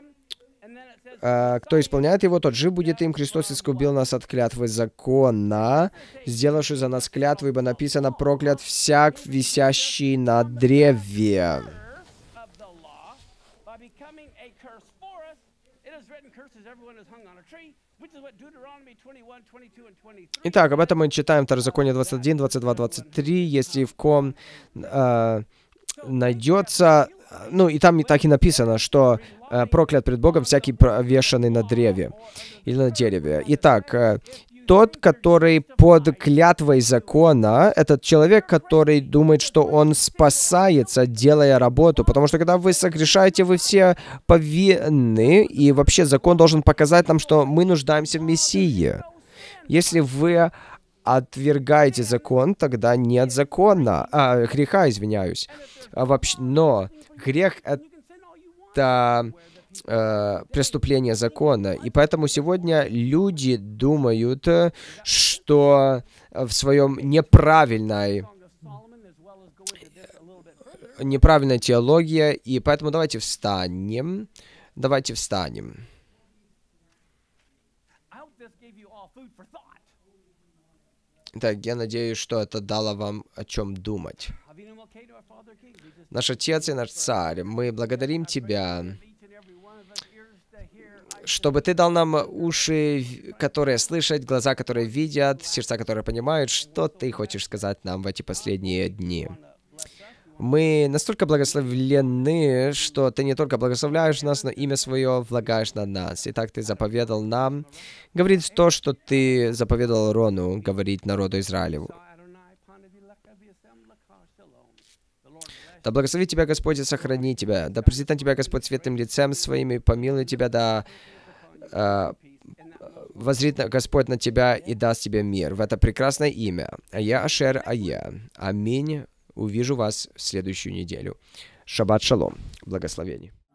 Кто исполняет его, тот жив будет им. Христос искупил нас от клятвы закона, сделавший за нас клятву, ибо написано: проклят всяк, висящий на древе. Итак, об этом мы читаем в Второзаконие 21, 22, 23. Если в ком найдется... Ну, и там так и написано, что проклят пред Богом всякий вешанный на древе или на дереве. Итак, тот, который под клятвой закона, этот человек, который думает, что он спасается, делая работу. Потому что когда вы согрешаете, вы все повинны, и вообще закон должен показать нам, что мы нуждаемся в Мессии. Если вы отвергаете закон, тогда нет закона. Греха, извиняюсь. Но грех — это преступление закона. И поэтому сегодня люди думают, что в своем неправильной теологии, и поэтому давайте встанем. Так, я надеюсь, что это дало вам о чем думать. Наш Отец и наш Царь, мы благодарим Тебя, чтобы Ты дал нам уши, которые слышат, глаза, которые видят, сердца, которые понимают, что Ты хочешь сказать нам в эти последние дни. Мы настолько благословленны, что Ты не только благословляешь нас, но имя Свое влагаешь на нас. Итак, Ты заповедал нам говорить то, что Ты заповедал Рону говорить народу Израилеву. Да благословит Тебя Господь и сохрани Тебя. Да презрит на Тебя Господь светлым лицем Своим и помилует Тебя, да воззрит Господь на Тебя и даст Тебе мир. В это прекрасное имя. Ая Ашер Ая. Аминь. Увижу вас в следующую неделю. Шаббат шалом. Благословений.